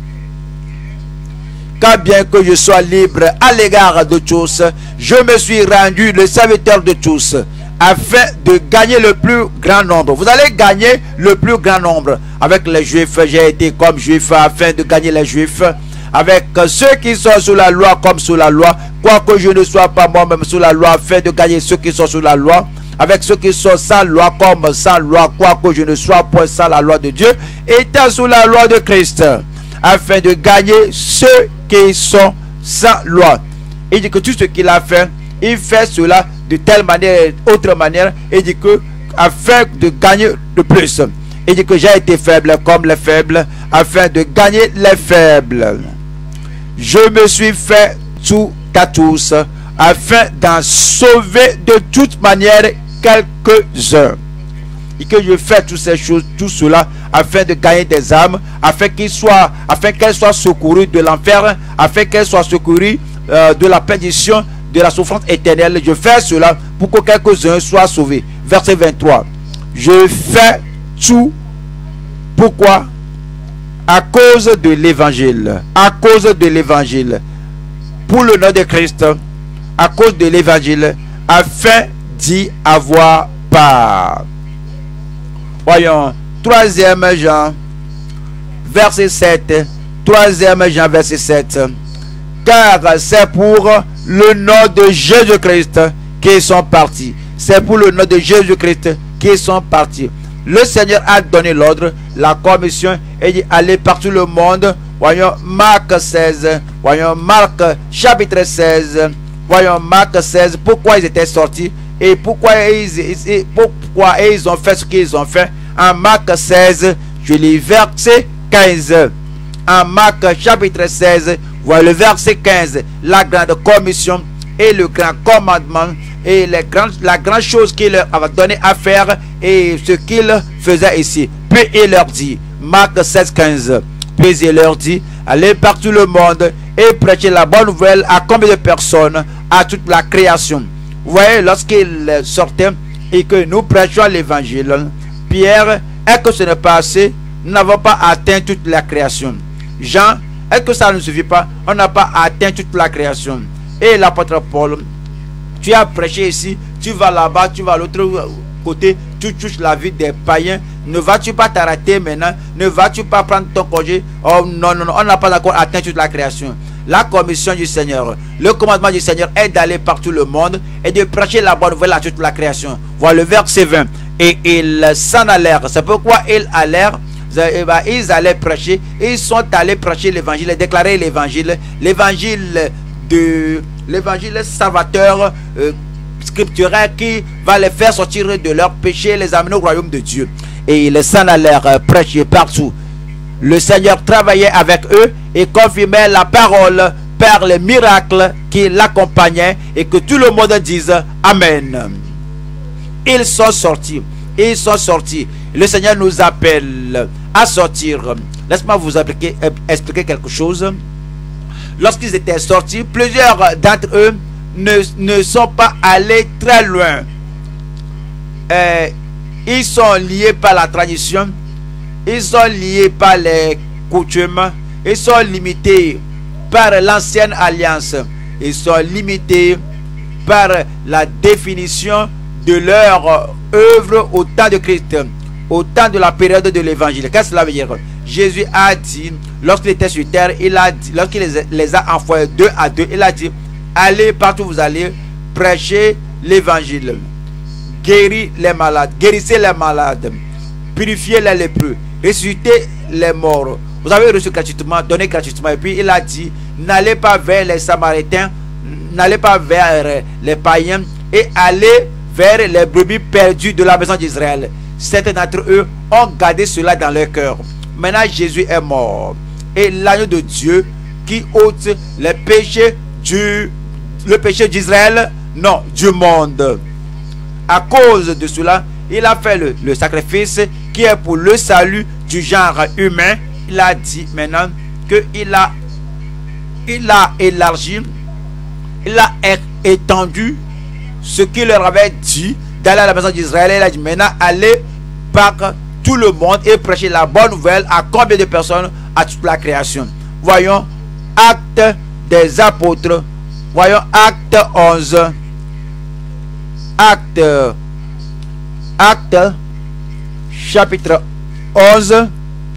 Car bien que je sois libre à l'égard de tous, je me suis rendu le serviteur de tous, afin de gagner le plus grand nombre. Vous allez gagner le plus grand nombre. Avec les Juifs, j'ai été comme Juif afin de gagner les Juifs. Avec ceux qui sont sous la loi comme sous la loi, quoique je ne sois pas moi-même sous la loi, afin de gagner ceux qui sont sous la loi. Avec ceux qui sont sans loi comme sans loi, quoique je ne sois point sans la loi de Dieu, étant sous la loi de Christ, afin de gagner ceux qui sont sans loi. Il dit que tout ce qu'il a fait, il fait cela de telle manière et autre manière. Il dit que afin de gagner le plus. Il dit que j'ai été faible comme les faibles, afin de gagner les faibles. Je me suis fait tout à tous, afin d'en sauver de toute manière quelques-uns. Et que je fais toutes ces choses, tout cela, afin de gagner des âmes, afin qu'ils soient, afin qu'elles soient secourues de l'enfer, afin qu'elles soient secourues euh, de la perdition, de la souffrance éternelle. Je fais cela pour que quelques-uns soient sauvés. Verset vingt-trois. Je fais tout. Pourquoi? À cause de l'évangile. À cause de l'évangile. Pour le nom de Christ. À cause de l'évangile. Afin d'y avoir part. Voyons. Troisième Jean. Verset sept. Troisième Jean, verset sept. Car c'est pour le nom de Jésus-Christ qu'ils sont partis. C'est pour le nom de Jésus-Christ qu'ils sont partis. Le Seigneur a donné l'ordre, la commission, et dit allez partout le monde. Voyons Marc seize. Voyons Marc chapitre seize. Voyons Marc seize. Pourquoi ils étaient sortis et pourquoi ils, et pourquoi ils ont fait ce qu'ils ont fait. En Marc seize, je lis verset quinze. En Marc chapitre seize, voilà le verset quinze. La grande commission et le grand commandement et les grandes, la grande chose qu'il leur avait donné à faire et ce qu'il faisait ici. Puis il leur dit, Marc seize, quinze. Puis il leur dit, allez partout le monde et prêchez la bonne nouvelle à combien de personnes? À toute la création. Vous voyez, lorsqu'il sortait et que nous prêchions l'évangile, Pierre, est-ce que ce n'est pas assez? Nous n'avons pas atteint toute la création. Jean, est-ce que ça ne suffit pas? On n'a pas atteint toute la création. Et l'apôtre Paul, tu as prêché ici, tu vas là-bas, tu vas à l'autre côté, tu touches la vie des païens. Ne vas-tu pas t'arrêter maintenant? Ne vas-tu pas prendre ton congé? Oh non, non, non, on n'a pas encore atteint toute la création. La commission du Seigneur, le commandement du Seigneur est d'aller partout le monde et de prêcher la bonne nouvelle à toute la création. Voilà le verset vingt. Et ils s'en allèrent. C'est pourquoi ils allèrent. Ils allaient prêcher. Ils sont allés prêcher l'évangile, déclarer l'évangile, l'évangile de l'évangile salvateur euh, scripturel qui va les faire sortir de leurs péchés, les amener au royaume de Dieu. Et ils s'en allèrent euh, prêcher partout. Le Seigneur travaillait avec eux et confirmait la parole par les miracles qui l'accompagnaient et que tout le monde dise Amen. Ils sont sortis. Ils sont sortis. Le Seigneur nous appelle à sortir. Laisse-moi vous appliquer, expliquer quelque chose. Lorsqu'ils étaient sortis, plusieurs d'entre eux ne, ne sont pas allés très loin. Euh, ils sont liés par la tradition. Ils sont liés par les coutumes. Ils sont limités par l'ancienne alliance. Ils sont limités par la définition de leur œuvre au temps de Christ, au temps de la période de l'évangile. Qu'est-ce que cela veut dire? Jésus a dit, lorsqu'il était sur terre, il a dit, lorsqu'il les, les a envoyés deux à deux, il a dit, allez partout où vous allez, prêchez l'évangile, guéris les malades, guérissez les malades, purifiez les lépreux, ressuscitez les morts. Vous avez reçu gratuitement, donné gratuitement. Et puis il a dit, n'allez pas vers les Samaritains, n'allez pas vers les païens, et allez vers les brebis perdues de la maison d'Israël. Certains d'entre eux ont gardé cela dans leur cœur. Maintenant Jésus est mort, et l'agneau de Dieu qui ôte les péchés du le péché d'Israël, non, du monde. À cause de cela, il a fait le, le sacrifice qui est pour le salut du genre humain. Il a dit maintenant que il a il a élargi, il a étendu ce qu'il leur avait dit d'aller à la maison d'Israël. Il a dit maintenant allez par tout le monde et prêcher la bonne nouvelle à combien de personnes? À toute la création. Voyons Actes des Apôtres. Voyons Acte onze. Acte Acte chapitre onze.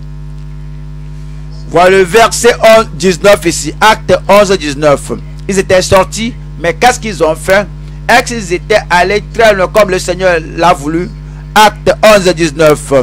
Voilà le verset onze, dix-neuf ici. Acte onze, dix-neuf. Ils étaient sortis, mais qu'est-ce qu'ils ont fait? Est-ce qu'ils étaient allés très loin comme le Seigneur l'a voulu? Acte onze, dix-neuf.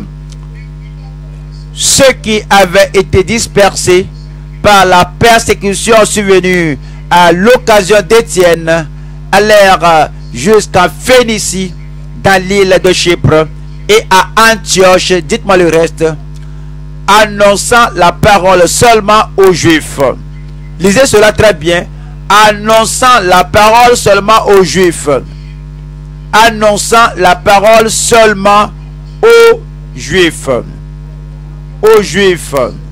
Ceux qui avaient été dispersés par la persécution survenue à l'occasion d'Étienne allèrent jusqu'à Phénicie, dans l'île de Chypre, et à Antioche, dites-moi le reste, annonçant la parole seulement aux Juifs. Lisez cela très bien. Annonçant la parole seulement aux Juifs. Annonçant la parole seulement aux Juifs. Aux Juifs.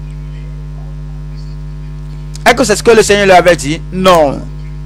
Est-ce que c'est ce que le Seigneur leur avait dit? Non.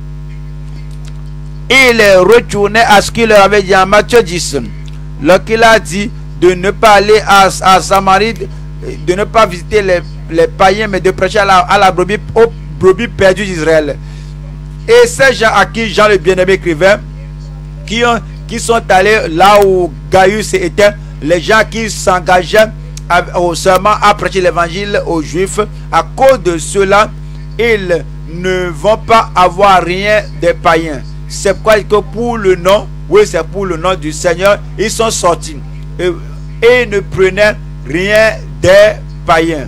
Il est retourné à ce qu'il leur avait dit en Matthieu dix. Lorsqu'il a dit de ne pas aller à, à Samarie, de ne pas visiter les, les païens, mais de prêcher à la, à la brebis, aux brebis perdues d'Israël. Et ces gens à qui Jean le bien-aimé écrivait, qui, ont, qui sont allés là où Gaius était, les gens qui s'engageaient au serment à prêcher l'évangile aux Juifs, à cause de cela, ils ne vont pas avoir rien des païens. C'est pourquoi que pour le nom, oui, c'est pour le nom du Seigneur, ils sont sortis et, et ne prenaient rien des païens.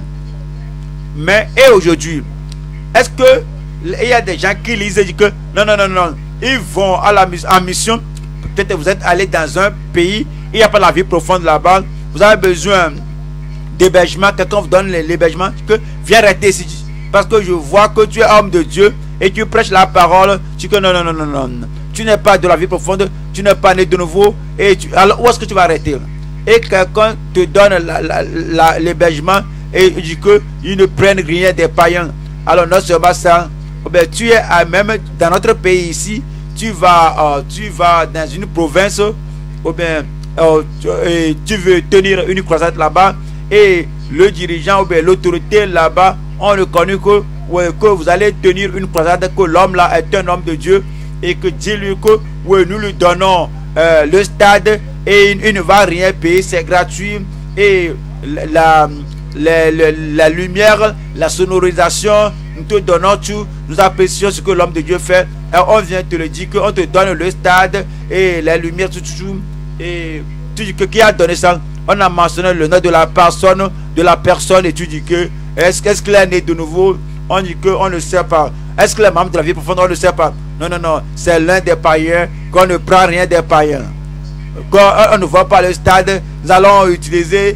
Mais et aujourd'hui, est-ce que il y a des gens qui lisent et disent que non, non, non, non, ils vont à la en mission? Peut-être vous êtes allé dans un pays, il n'y a pas la vie profonde là-bas, vous avez besoin d'hébergement, quelqu'un vous donne l'hébergement, que viens rester ici. Parce que je vois que tu es homme de Dieu et tu prêches la parole, tu dis que non, non, non, non, non, tu n'es pas de la vie profonde, tu n'es pas né de nouveau, et tu, alors où est-ce que tu vas arrêter? Et quelqu'un te donne l'hébergement et dit qu'ils ne prennent rien des païens. Alors non seulement ça, ben, tu es à, même dans notre pays ici, tu vas, euh, tu vas dans une province, ou bien euh, tu, et tu veux tenir une croisade là-bas, et le dirigeant ou bien l'autorité là-bas ont reconnu que, ouais, que vous allez tenir une croisade, que l'homme là est un homme de Dieu, et que dis-lui que ouais, nous lui donnons euh, le stade et il, il ne va rien payer, c'est gratuit, et la, la, la, la lumière, la sonorisation, nous te donnons tout, nous apprécions ce que l'homme de Dieu fait, et on vient te le dire, qu'on te donne le stade et la lumière, tout, tout, tout, et tu dis que qui a donné ça? On a mentionné le nom de la personne, de la personne, et tu dis que est-ce est qu'il est né de nouveau? On dit qu'on ne sait pas. Est-ce qu'il est membre de la vie profonde? On ne sait pas. Non, non, non, c'est l'un des païens, qu'on ne prend rien des païens. Quand on ne voit pas le stade, nous allons utiliser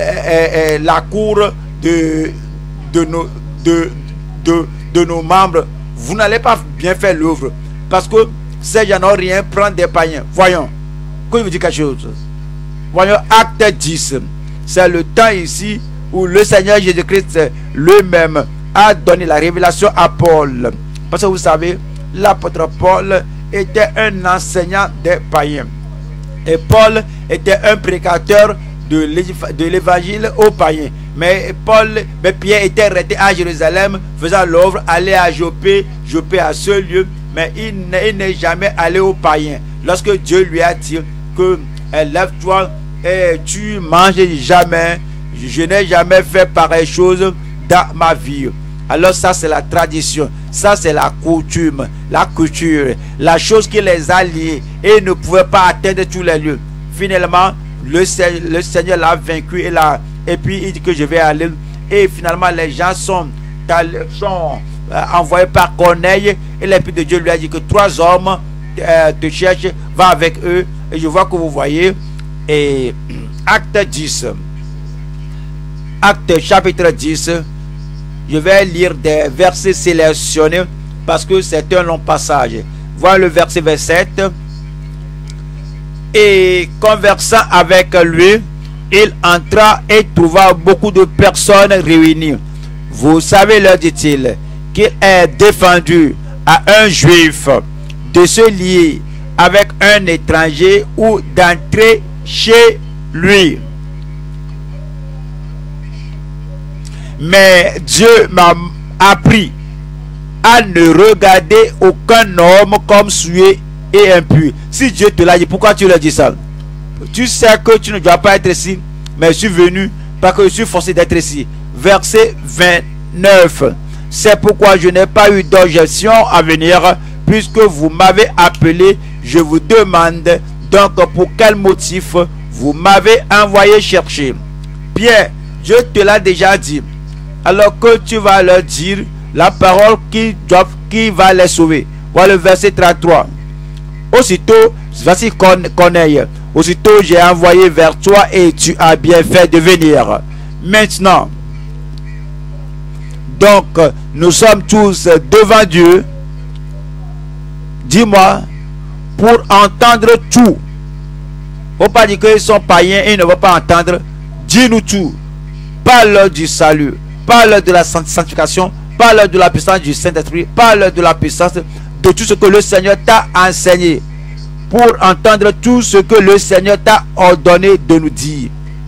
la cour de, de, nos, de, de, de nos membres. Vous n'allez pas bien faire l'œuvre, parce que ces gens n'ont rien, prendre des païens. Voyons, que je vous dis quelque chose. Voyons Acte dix. C'est le temps ici où le Seigneur Jésus-Christ lui-même a donné la révélation à Paul. Parce que vous savez, l'apôtre Paul était un enseignant des païens. Et Paul était un prédicateur de l'évangile aux païens. Mais Paul, mais Pierre était resté à Jérusalem, faisant l'œuvre, aller à Jopé, Jopé à ce lieu, mais il n'est jamais allé aux païens. Lorsque Dieu lui a dit, que lève-toi et tu manges jamais. Je n'ai jamais fait pareille chose dans ma vie. Alors ça c'est la tradition, ça c'est la coutume, la culture, la chose qui les a liés et ne pouvaient pas atteindre tous les lieux. Finalement, le, le Seigneur l'a vaincu et, la, et puis il dit que je vais aller. Et finalement, les gens sont, sont euh, envoyés par Corneille et l'Esprit de Dieu lui a dit que trois hommes euh, te cherchent, va avec eux. Et je vois que vous voyez, et acte dix, acte chapitre dix, je vais lire des versets sélectionnés parce que c'est un long passage. Voilà le verset vingt-sept. Et conversant avec lui, il entra et trouva beaucoup de personnes réunies. Vous savez, leur dit-il, qu'il est défendu à un juif de se lier avec un étranger ou d'entrer chez lui. Mais Dieu m'a appris à ne regarder aucun homme comme souillé et impur. Si Dieu te l'a dit, pourquoi tu leur dis ça? Tu sais que tu ne dois pas être ici, mais je suis venu parce que je suis forcé d'être ici. Verset vingt-neuf. C'est pourquoi je n'ai pas eu d'objection à venir, puisque vous m'avez appelé. Je vous demande donc pour quel motif vous m'avez envoyé chercher. Pierre, Dieu te l'a déjà dit. Alors que tu vas leur dire la parole qui, doit, qui va les sauver. Voilà le verset trente-trois. Aussitôt, voici Corneille. Aussitôt, j'ai envoyé vers toi et tu as bien fait de venir. Maintenant, donc, nous sommes tous devant Dieu. Dis-moi, pour entendre tout. Il ne faut pas dire qu'ils sont païens et ils ne vont pas entendre. Dis-nous tout. Parle du salut. Parle de la sanctification. Parle de la puissance du Saint-Esprit. Parle de la puissance de tout ce que le Seigneur t'a enseigné. Pour entendre tout ce que le Seigneur t'a ordonné de nous dire.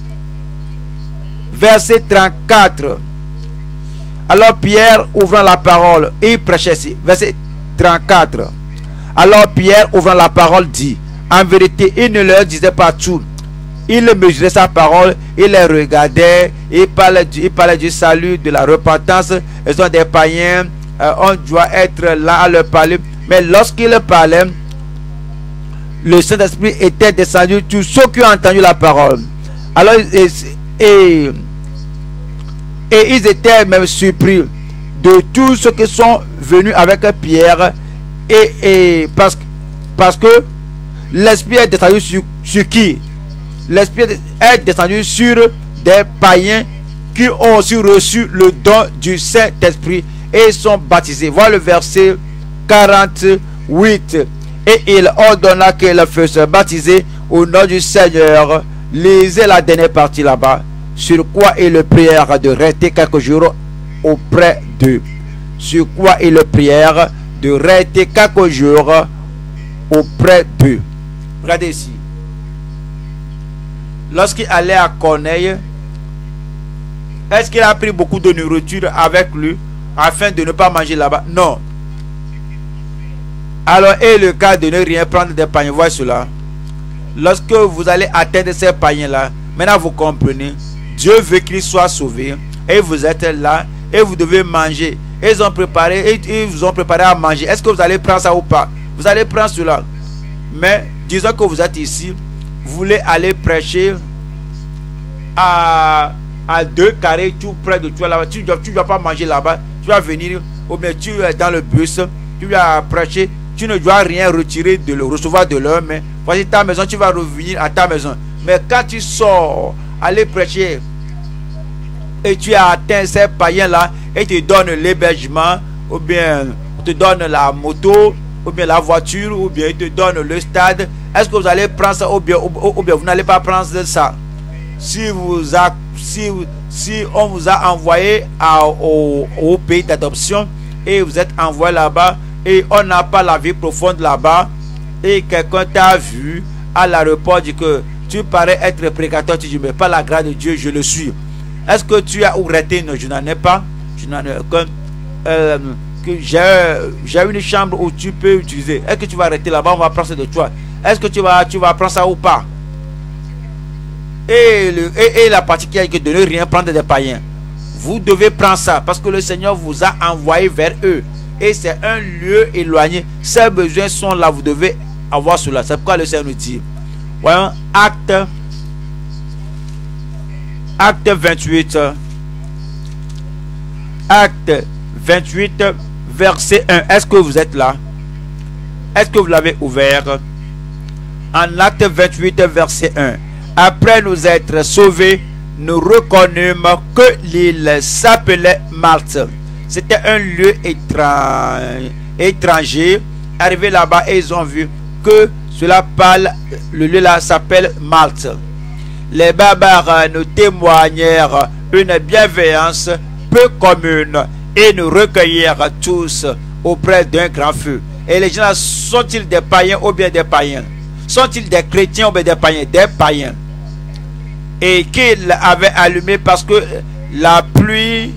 Verset trente-quatre. Alors Pierre, ouvrant la parole, il prêchait ici. Verset trente-quatre. Alors Pierre, ouvrant la parole, dit: en vérité, il ne leur disait pas tout. Il mesurait sa parole, il les regardait, il parlait du, il parlait du salut, de la repentance. Ils sont des païens, euh, on doit être là à leur parler. Mais lorsqu'il parlait, le Saint-Esprit était descendu sur ceux qui ont entendu la parole. Alors, et, et, et ils étaient même surpris de tous ceux qui sont venus avec Pierre. Et, et parce, parce que l'Esprit est descendu sur, sur qui? L'Esprit est descendu sur des païens qui ont aussi reçu le don du Saint-Esprit et sont baptisés. Voilà le verset quarante-huit. Et il ordonna qu'ils fussent baptisés au nom du Seigneur. Lisez la dernière partie là-bas. Sur quoi ils le prièrent de rester quelques jours auprès d'eux. Sur quoi ils le prièrent de rester quelques jours auprès d'eux. Regardez ici. Lorsqu'il allait à Corneille, est-ce qu'il a pris beaucoup de nourriture avec lui afin de ne pas manger là-bas? Non. Alors, et le cas de ne rien prendre des païens, voyez cela. Lorsque vous allez atteindre ces païens-là, maintenant vous comprenez, Dieu veut qu'ils soient sauvés, et vous êtes là, et vous devez manger. Et ils ont préparé, et ils vous ont préparé à manger. Est-ce que vous allez prendre ça ou pas? Vous allez prendre cela. Mais, disons que vous êtes ici, vous voulez aller prêcher à, à deux carrés tout près de toi là-bas. Tu ne dois, dois pas manger là-bas. Tu vas venir, ou bien tu es dans le bus, tu vas prêcher. Tu ne dois rien retirer de le recevoir de leur main. Voici ta maison, tu vas revenir à ta maison. Mais quand tu sors, aller prêcher, et tu as atteint ces païens-là, et te donne l'hébergement, ou bien te donne la moto, ou bien la voiture, ou bien il te donne le stade. Est-ce que vous allez prendre ça, ou bien, ou, ou bien vous n'allez pas prendre ça? Si, vous a, si, si on vous a envoyé à, au, au pays d'adoption, et vous êtes envoyé là-bas, et on n'a pas la vie profonde là-bas, et quelqu'un t'a vu à l'aéroport, dit que tu parais être prédicateur, tu dis mais pas la grâce de Dieu, je le suis. Est-ce que tu as arrêté? Non, je n'en ai pas. Je n'en ai que, euh, que j'ai une chambre où tu peux utiliser. Est-ce que tu vas arrêter là-bas? On va prendre de toi. Est-ce que tu vas, tu vas prendre ça ou pas? Et, le, et, et la partie qui a dit de ne rien prendre des païens. Vous devez prendre ça parce que le Seigneur vous a envoyé vers eux. Et c'est un lieu éloigné. Ces besoins sont là. Vous devez avoir cela. C'est pourquoi le Seigneur nous dit. Voyons, acte, acte vingt-huit. Acte vingt-huit, verset un. Est-ce que vous êtes là? Est-ce que vous l'avez ouvert? En acte vingt-huit, verset un. Après nous être sauvés, nous reconnûmes que l'île s'appelait Malte. C'était un lieu étrange, étranger. Arrivé là-bas, et ils ont vu que cela parle, le lieu là s'appelle Malte. Les barbares nous témoignèrent une bienveillance peu commune et nous recueillèrent tous auprès d'un grand feu. Et les gens sont-ils des païens ou bien des païens? Sont-ils des chrétiens ou bien des païens? Des païens. Et qu'ils avaient allumé parce que la pluie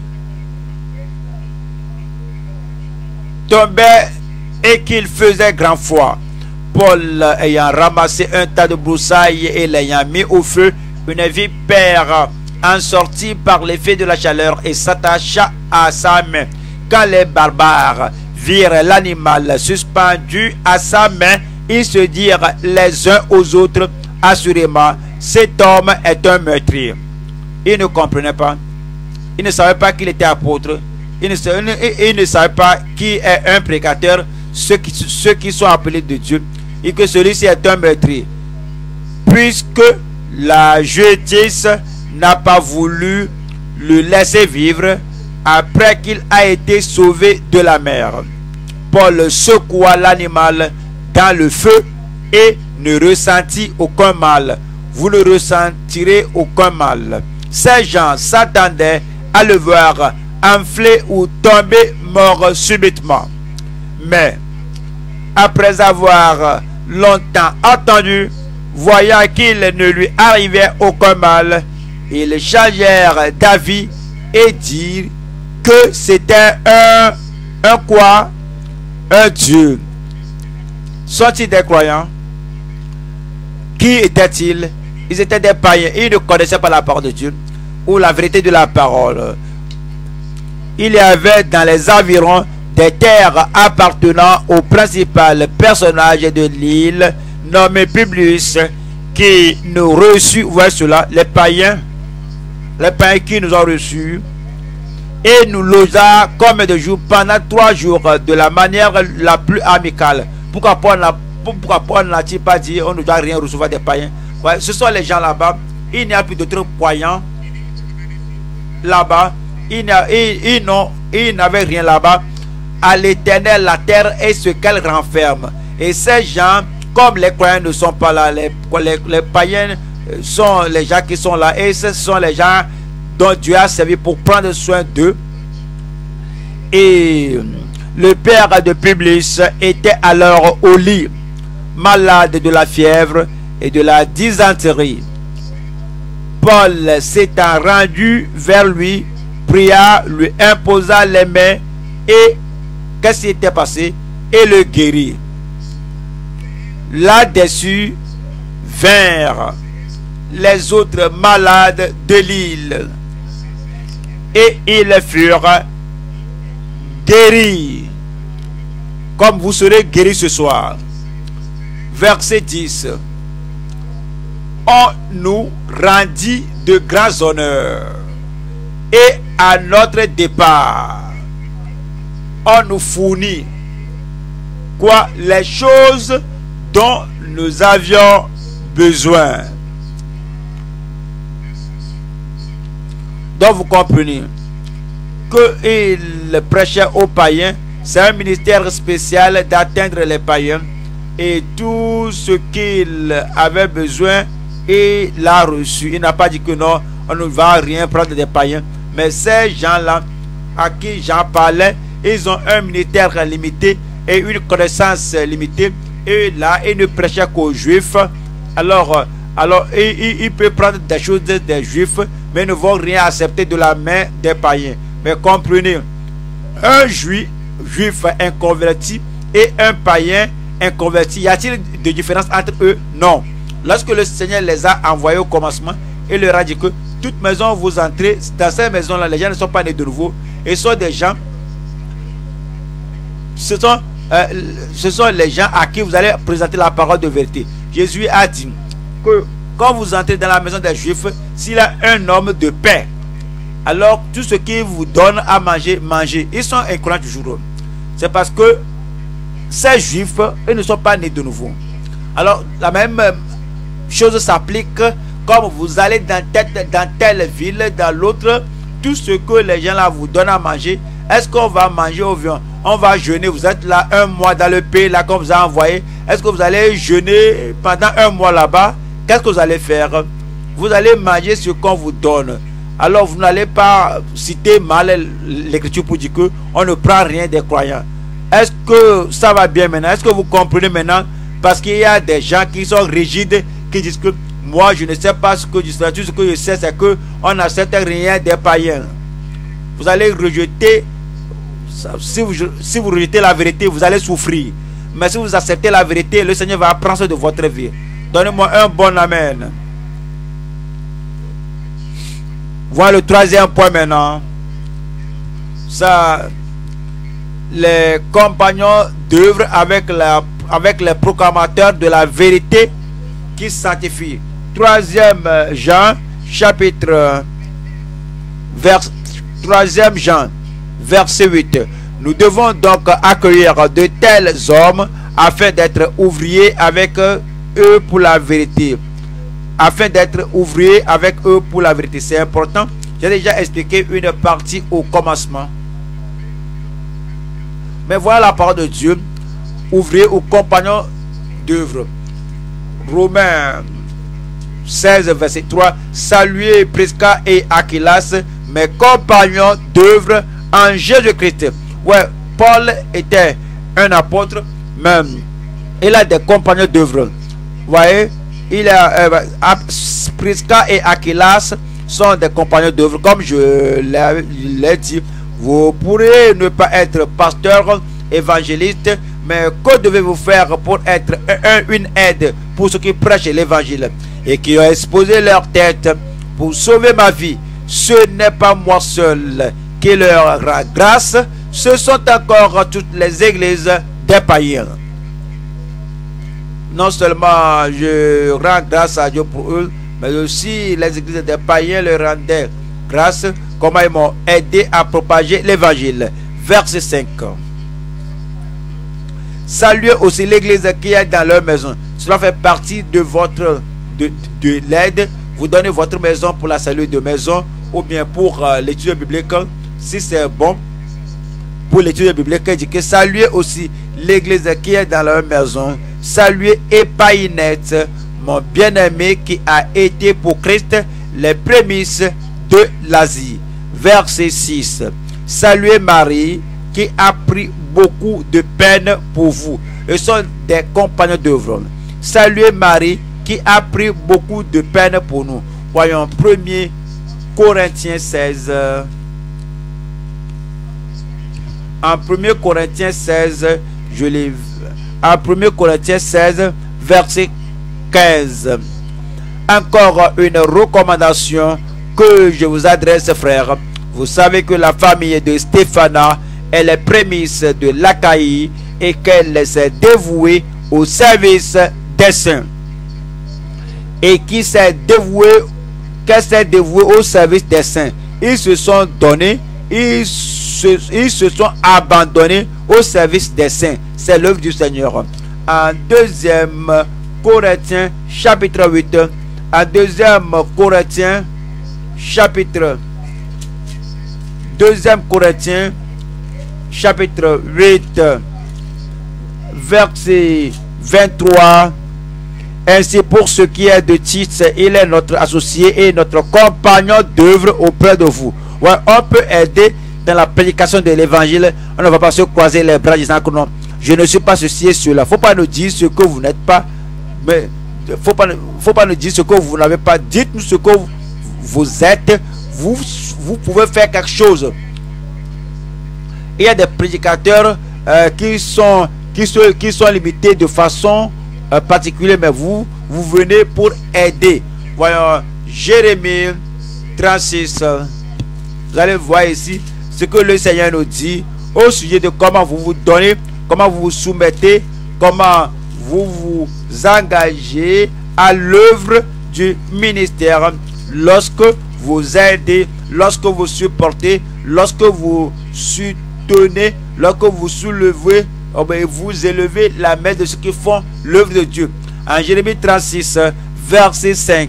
tombait et qu'il faisait grand froid. Paul ayant ramassé un tas de broussailles et l'ayant mis au feu, une vipère en sortit par l'effet de la chaleur et s'attacha à sa main. Quand les barbares virent l'animal suspendu à sa main, ils se dirent les uns aux autres, assurément, cet homme est un meurtrier. Ils ne comprenaient pas. Ils ne savaient pas qu'il était apôtre. Ils ne, ils, ils ne savaient pas qui est un prédicateur, ceux qui, ceux qui sont appelés de Dieu, et que celui-ci est un meurtrier. Puisque la justice n'a pas voulu le laisser vivre après qu'il a été sauvé de la mer. Paul secoua l'animal dans le feu et ne ressentit aucun mal. Vous ne ressentirez aucun mal. Ces gens s'attendaient à le voir enfler ou tomber mort subitement. Mais après avoir longtemps attendu, voyant qu'il ne lui arrivait aucun mal, ils changèrent d'avis et dirent que c'était un, un quoi? Un Dieu. Sont-ils des croyants? Qui étaient-ils? Ils étaient des païens. Ils ne connaissaient pas la parole de Dieu ou la vérité de la parole. Il y avait dans les environs des terres appartenant au principal personnage de l'île nommé Publius, qui nous reçut, vous voyez cela, les païens, les païens qui nous ont reçus, et nous logea comme de jours pendant trois jours de la manière la plus amicale. Pourquoi Paul n'a-t-il pas dit on ne doit rien recevoir des païens? Ouais, ce sont les gens là-bas. Il n'y a plus d'autres croyants là-bas. Il n'avait rien là-bas. À l'Éternel la terre est ce qu'elle renferme. Et ces gens, comme les croyants ne sont pas là, les, les, les païens sont les gens qui sont là, et ce sont les gens dont Dieu a servi pour prendre soin d'eux. Et le père de Publius était alors au lit, malade de la fièvre et de la dysenterie. Paul s'étant rendu vers lui, pria, lui imposa les mains, et qu'est-ce qui était passé? Et le guérit. Là-dessus vinrent les autres malades de l'île, et ils furent guéris, comme vous serez guéris ce soir. Verset dix. On nous rendit de grands honneurs, et à notre départ, on nous fournit quoi? Les choses dont nous avions besoin. Donc vous comprenez qu'il prêchait aux païens. C'est un ministère spécial d'atteindre les païens, et tout ce qu'il avait besoin, il l'a reçu. Il n'a pas dit que non, on ne va rien prendre des païens. Mais ces gens-là à qui Jean parlait, ils ont un ministère limité et une connaissance limitée. Et là, ils ne prêchaient qu'aux juifs. Alors, alors il, il, il peut prendre des choses des juifs, mais ils ne vont rien accepter de la main des païens. Mais comprenez, un juif, juif inconverti et un païen inconvertis. Y a-t-il de différence entre eux? Non. Lorsque le Seigneur les a envoyés au commencement, il leur a dit que toute maison vous entrez, dans ces maisons-là, les gens ne sont pas nés de nouveau. Et ce sont des gens, ce sont, euh, ce sont les gens à qui vous allez présenter la parole de vérité. Jésus a dit que quand vous entrez dans la maison des Juifs, s'il y a un homme de paix, alors tout ce qu'il vous donne à manger, mangez. Ils sont incroyants toujours. C'est parce que ces Juifs, ils ne sont pas nés de nouveau. Alors la même chose s'applique comme vous allez dans telle, dans telle ville, dans l'autre, tout ce que les gens là vous donnent à manger, est-ce qu'on va manger au viande? On va jeûner. Vous êtes là un mois dans le pays là qu'on vous a envoyé. Est-ce que vous allez jeûner pendant un mois là-bas? Qu'est-ce que vous allez faire? Vous allez manger ce qu'on vous donne. Alors vous n'allez pas citer mal l'écriture pour dire que on ne prend rien des croyants. Est-ce que ça va bien maintenant? Est-ce que vous comprenez maintenant? Parce qu'il y a des gens qui sont rigides, qui disent que moi je ne sais pas ce que je sais. Tout ce que je sais c'est que on n'accepte rien des païens. Vous allez rejeter. Si vous, si vous rejetez la vérité, vous allez souffrir. Mais si vous acceptez la vérité, le Seigneur va prendre soin de votre vie. Donnez-moi un bon amen. Voilà le troisième point maintenant. Ça, les compagnons d'œuvre avec, la, avec les proclamateurs de la vérité qui sanctifient. Troisième Jean, chapitre vers, troisième Jean, verset huit. Nous devons donc accueillir de tels hommes afin d'être ouvriers avec eux pour la vérité. Afin d'être ouvriers avec eux pour la vérité. C'est important. J'ai déjà expliqué une partie au commencement. Mais voilà la parole de Dieu. Ouvriers ou compagnons d'œuvre. Romains seize, verset trois. Saluez Prisca et Aquilas, mes compagnons d'œuvre en Jésus-Christ. Ouais, Paul était un apôtre, même il a des compagnons d'œuvre. Vous voyez, il a euh, Prisca et Aquilas sont des compagnons d'œuvre. Comme je l'ai dit, vous pourrez ne pas être pasteur, évangéliste, mais que devez-vous faire pour être un, une aide pour ceux qui prêchent l'évangile et qui ont exposé leur tête pour sauver ma vie? Ce n'est pas moi seul qui leur rend grâce, ce sont encore toutes les églises des païens. Non seulement je rends grâce à Dieu pour eux, mais aussi les églises des païens leur rendaient grâce, comment ils m'ont aidé à propager l'évangile. Verset cinq. Saluez aussi l'église qui est dans leur maison. Cela fait partie de votre de, de l'aide. Vous donnez votre maison pour la salut de maison ou bien pour euh, l'étude biblique. Si c'est bon pour l'étude biblique, dit que saluez aussi l'église qui est dans leur maison. Saluez Épaïnette, mon bien-aimé qui a été pour Christ les prémices de l'Asie. Verset six. Saluez Marie qui a pris beaucoup de peine pour vous. Ce sont des compagnons d'œuvre. Saluez Marie qui a pris beaucoup de peine pour nous. Voyons premier Corinthiens seize. En premier Corinthiens seize, je l'ai vu. En premier Corinthiens seize, verset quinze. Encore une recommandation que je vous adresse, frères. Vous savez que la famille de Stéphana est les prémices de l'Achaïe et qu'elle s'est dévouée au service des saints. Et qui s'est dévoué, qu'elle s'est dévouée au service des saints. Ils se sont donnés, ils se, ils se sont abandonnés au service des saints. C'est l'œuvre du Seigneur. En deuxième Corinthiens chapitre huit. En deuxième Corinthiens chapitre deuxième Corinthiens chapitre huit verset vingt-trois. Ainsi pour ce qui est de Tite, il est notre associé et notre compagnon d'œuvre auprès de vous. Ouais, on peut aider dans la prédication de l'évangile. On ne va pas se croiser les bras disant que non, je ne suis pas ceci et cela. Il ne faut pas nous dire ce que vous n'êtes pas. Mais il ne faut pas, faut pas nous dire ce que vous n'avez pas. Dites-nous ce que vous, vous êtes. Vous, vous pouvez faire quelque chose. Il y a des prédicateurs euh, qui sont qui sont, qui sont limités de façon euh, particulière, mais vous, vous venez pour aider. Voyons, Jérémie trente-six, vous allez voir ici ce que le Seigneur nous dit au sujet de comment vous vous donnez, comment vous vous soumettez, comment vous vous engagez à l'œuvre du ministère lorsque vous aidez, lorsque vous supportez, lorsque vous soutenez, lorsque vous soulevez, vous élevez la main de ceux qui font l'œuvre de Dieu. En Jérémie trente-six, verset cinq.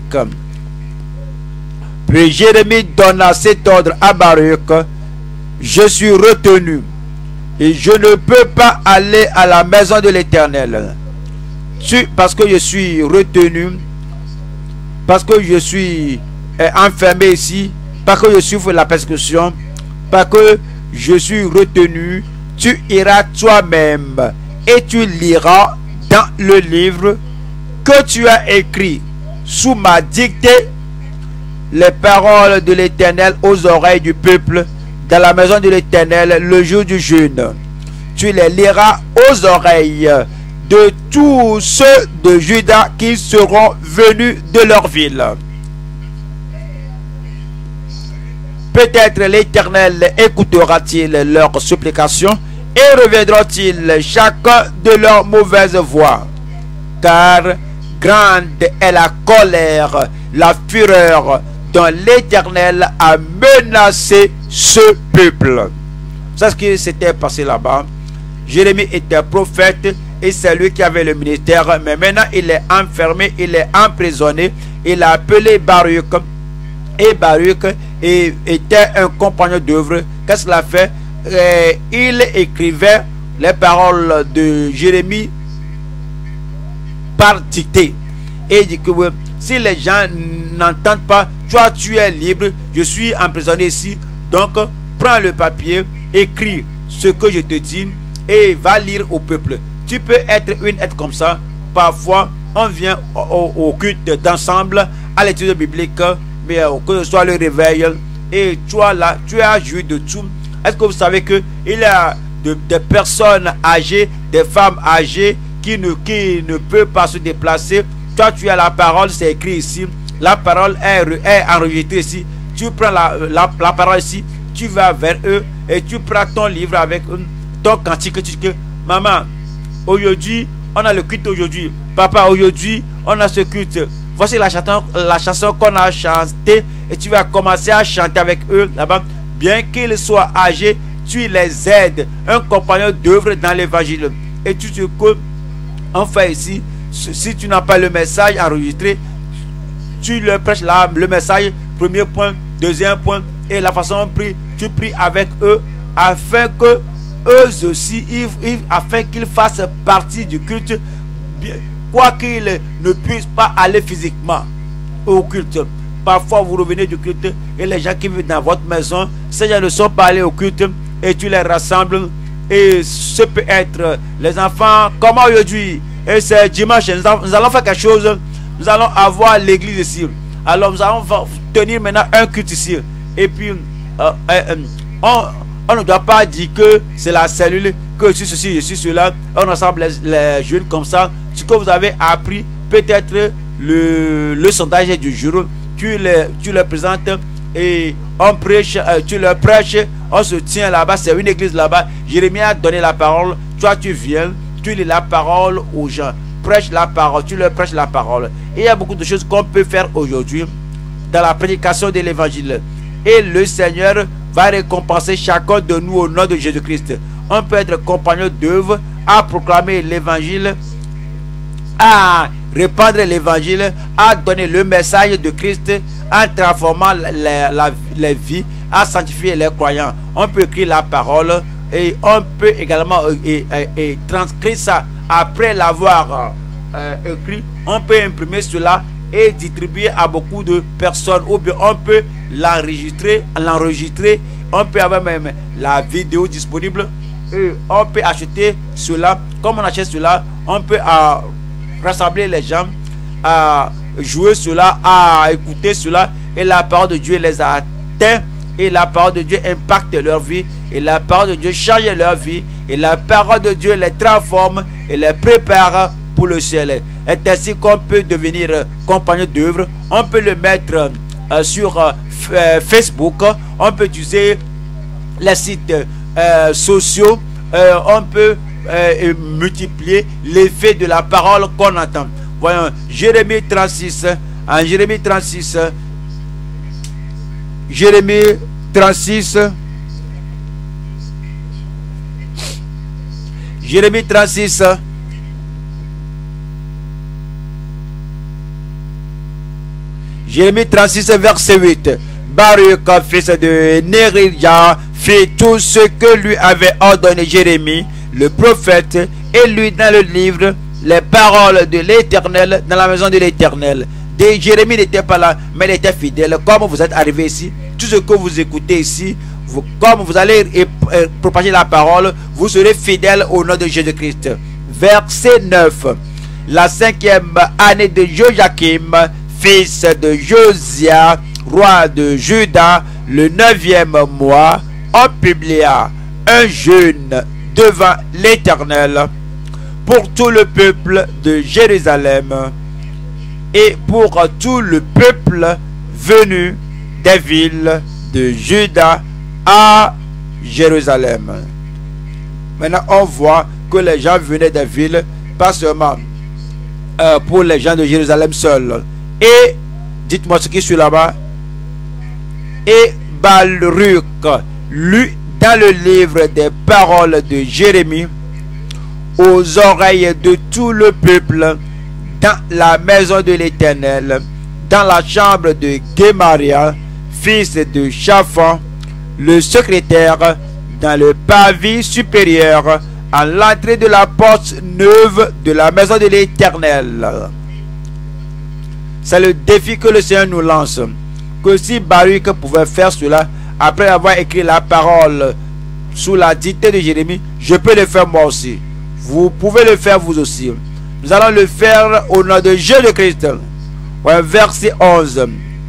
Puis Jérémie donna cet ordre à Baruch: je suis retenu et je ne peux pas aller à la maison de l'Éternel. Tu, parce que je suis retenu, parce que je suis euh, enfermé ici, parce que je souffre la persécution, parce que je suis retenu, tu iras toi-même et tu liras dans le livre que tu as écrit sous ma dictée les paroles de l'Éternel aux oreilles du peuple dans la maison de l'Éternel le jour du jeûne. Tu les liras aux oreilles de tous ceux de Juda qui seront venus de leur ville. Peut-être l'Éternel écoutera-t-il leurs supplications et reviendront-ils chacun de leur mauvaise voie. Car grande est la colère, la fureur dont l'Éternel a menacé ce peuple. C'est ce qui s'était passé là-bas. Jérémie était prophète et c'est lui qui avait le ministère, mais maintenant il est enfermé, il est emprisonné. Il a appelé Baruch et Baruch était un compagnon d'œuvre. Qu'est-ce qu'il a fait? Et il écrivait les paroles de Jérémie par dictée et il dit que oui, si les gens n'entendent pas, toi tu es libre, je suis emprisonné ici, donc prends le papier, écris ce que je te dis et va lire au peuple. Tu peux être une aide comme ça. Parfois on vient au, au culte d'ensemble, à l'étude biblique, mais que ce soit le réveil, et toi là, tu as joué de tout. Est-ce que vous savez que il y a de, des personnes âgées, des femmes âgées qui ne, qui ne peuvent pas se déplacer? Toi tu as la parole, c'est écrit ici, la parole est, est enregistrée ici. Tu prends la, la, la parole ici, tu vas vers eux et tu prends ton livre avec eux, ton cantique. Tu dis que maman, aujourd'hui on a le culte aujourd'hui, papa aujourd'hui on a ce culte, voici la chanson, la chanson qu'on a chantée, et tu vas commencer à chanter avec eux là-bas. Bien qu'ils soient âgés, tu les aides, un compagnon d'œuvre dans l'évangile. Et tu te coupes, enfin ici, si tu n'as pas le message enregistré, tu leur prêches là, le message, premier point, deuxième point, et la façon dont prie, tu pries avec eux, afin que eux aussi, ils, ils, afin qu'ils fassent partie du culte, quoi qu'ils ne puissent pas aller physiquement au culte. Parfois vous revenez du culte et les gens qui vivent dans votre maison, ces gens ne sont pas allés au culte et tu les rassembles. Et ce peut être les enfants, comme aujourd'hui, et c'est dimanche, nous allons, nous allons faire quelque chose, nous allons avoir l'église ici. Alors nous allons tenir maintenant un culte ici. Et puis euh, euh, on, on ne doit pas dire que c'est la cellule, que je suis ceci, je suis cela. On rassemble les, les jeunes comme ça. Ce que vous avez appris, peut-être le, le sondage du jour, tu les, tu les présentes et on prêche, euh, tu leur prêches, on se tient là-bas, c'est une église là-bas. Jérémie a donné la parole, toi tu viens, tu lis la parole aux gens, prêche la parole, tu leur prêches la parole. Et il y a beaucoup de choses qu'on peut faire aujourd'hui dans la prédication de l'évangile. Et le Seigneur va récompenser chacun de nous au nom de Jésus-Christ. On peut être compagnon d'œuvre à proclamer l'évangile, à répandre l'évangile, à donner le message de Christ, en transformant les, la, les vies, à sanctifier les croyants. On peut écrire la parole et on peut également et, et, et transcrire ça après l'avoir euh, écrit. On peut imprimer cela et distribuer à beaucoup de personnes, ou bien on peut l'enregistrer, l'enregistrer. On peut avoir même la vidéo disponible et on peut acheter cela. Comme on achète cela, on peut euh, rassembler les gens à jouer cela, à écouter cela, et la parole de Dieu les a atteints et la parole de Dieu impacte leur vie, et la parole de Dieu change leur vie, et la parole de Dieu les transforme et les prépare pour le ciel. C'est ainsi qu'on peut devenir compagnon d'œuvre. On peut le mettre euh, sur euh, Facebook, on peut utiliser les sites euh, sociaux, euh, on peut euh, multiplier l'effet de la parole qu'on entend. Voyons, Jérémie trente-six, en Jérémie trente-six, Jérémie trente-six, Jérémie trente-six, Jérémie trente-six, verset huit. Baruch, fils de Nérija, fit tout ce que lui avait ordonné Jérémie, le prophète, et lui dans le livre les paroles de l'Éternel dans la maison de l'Éternel. Jérémie n'était pas là, mais il était fidèle. Comme vous êtes arrivé ici, tout ce que vous écoutez ici, vous, comme vous allez euh, propager la parole, vous serez fidèle au nom de Jésus-Christ. Verset neuf. La cinquième année de Joachim, fils de Josia, roi de Juda, le neuvième mois, on publia un jeûne devant l'Éternel pour tout le peuple de Jérusalem et pour tout le peuple venu des villes de Juda à Jérusalem. Maintenant, on voit que les gens venaient des villes, pas seulement euh, pour les gens de Jérusalem seuls. Et, dites-moi ce qui suit là-bas. Et Baruch lut dans le livre des paroles de Jérémie aux oreilles de tout le peuple dans la maison de l'Éternel, dans la chambre de Gemaria, fils de Shaphan, le secrétaire, dans le pavis supérieur, à l'entrée de la porte neuve de la maison de l'Éternel. C'est le défi que le Seigneur nous lance. Que si Baruch pouvait faire cela, après avoir écrit la parole sous la dictée de Jérémie, je peux le faire moi aussi. Vous pouvez le faire vous aussi. Nous allons le faire au nom de Jésus-Christ. Ouais, verset onze.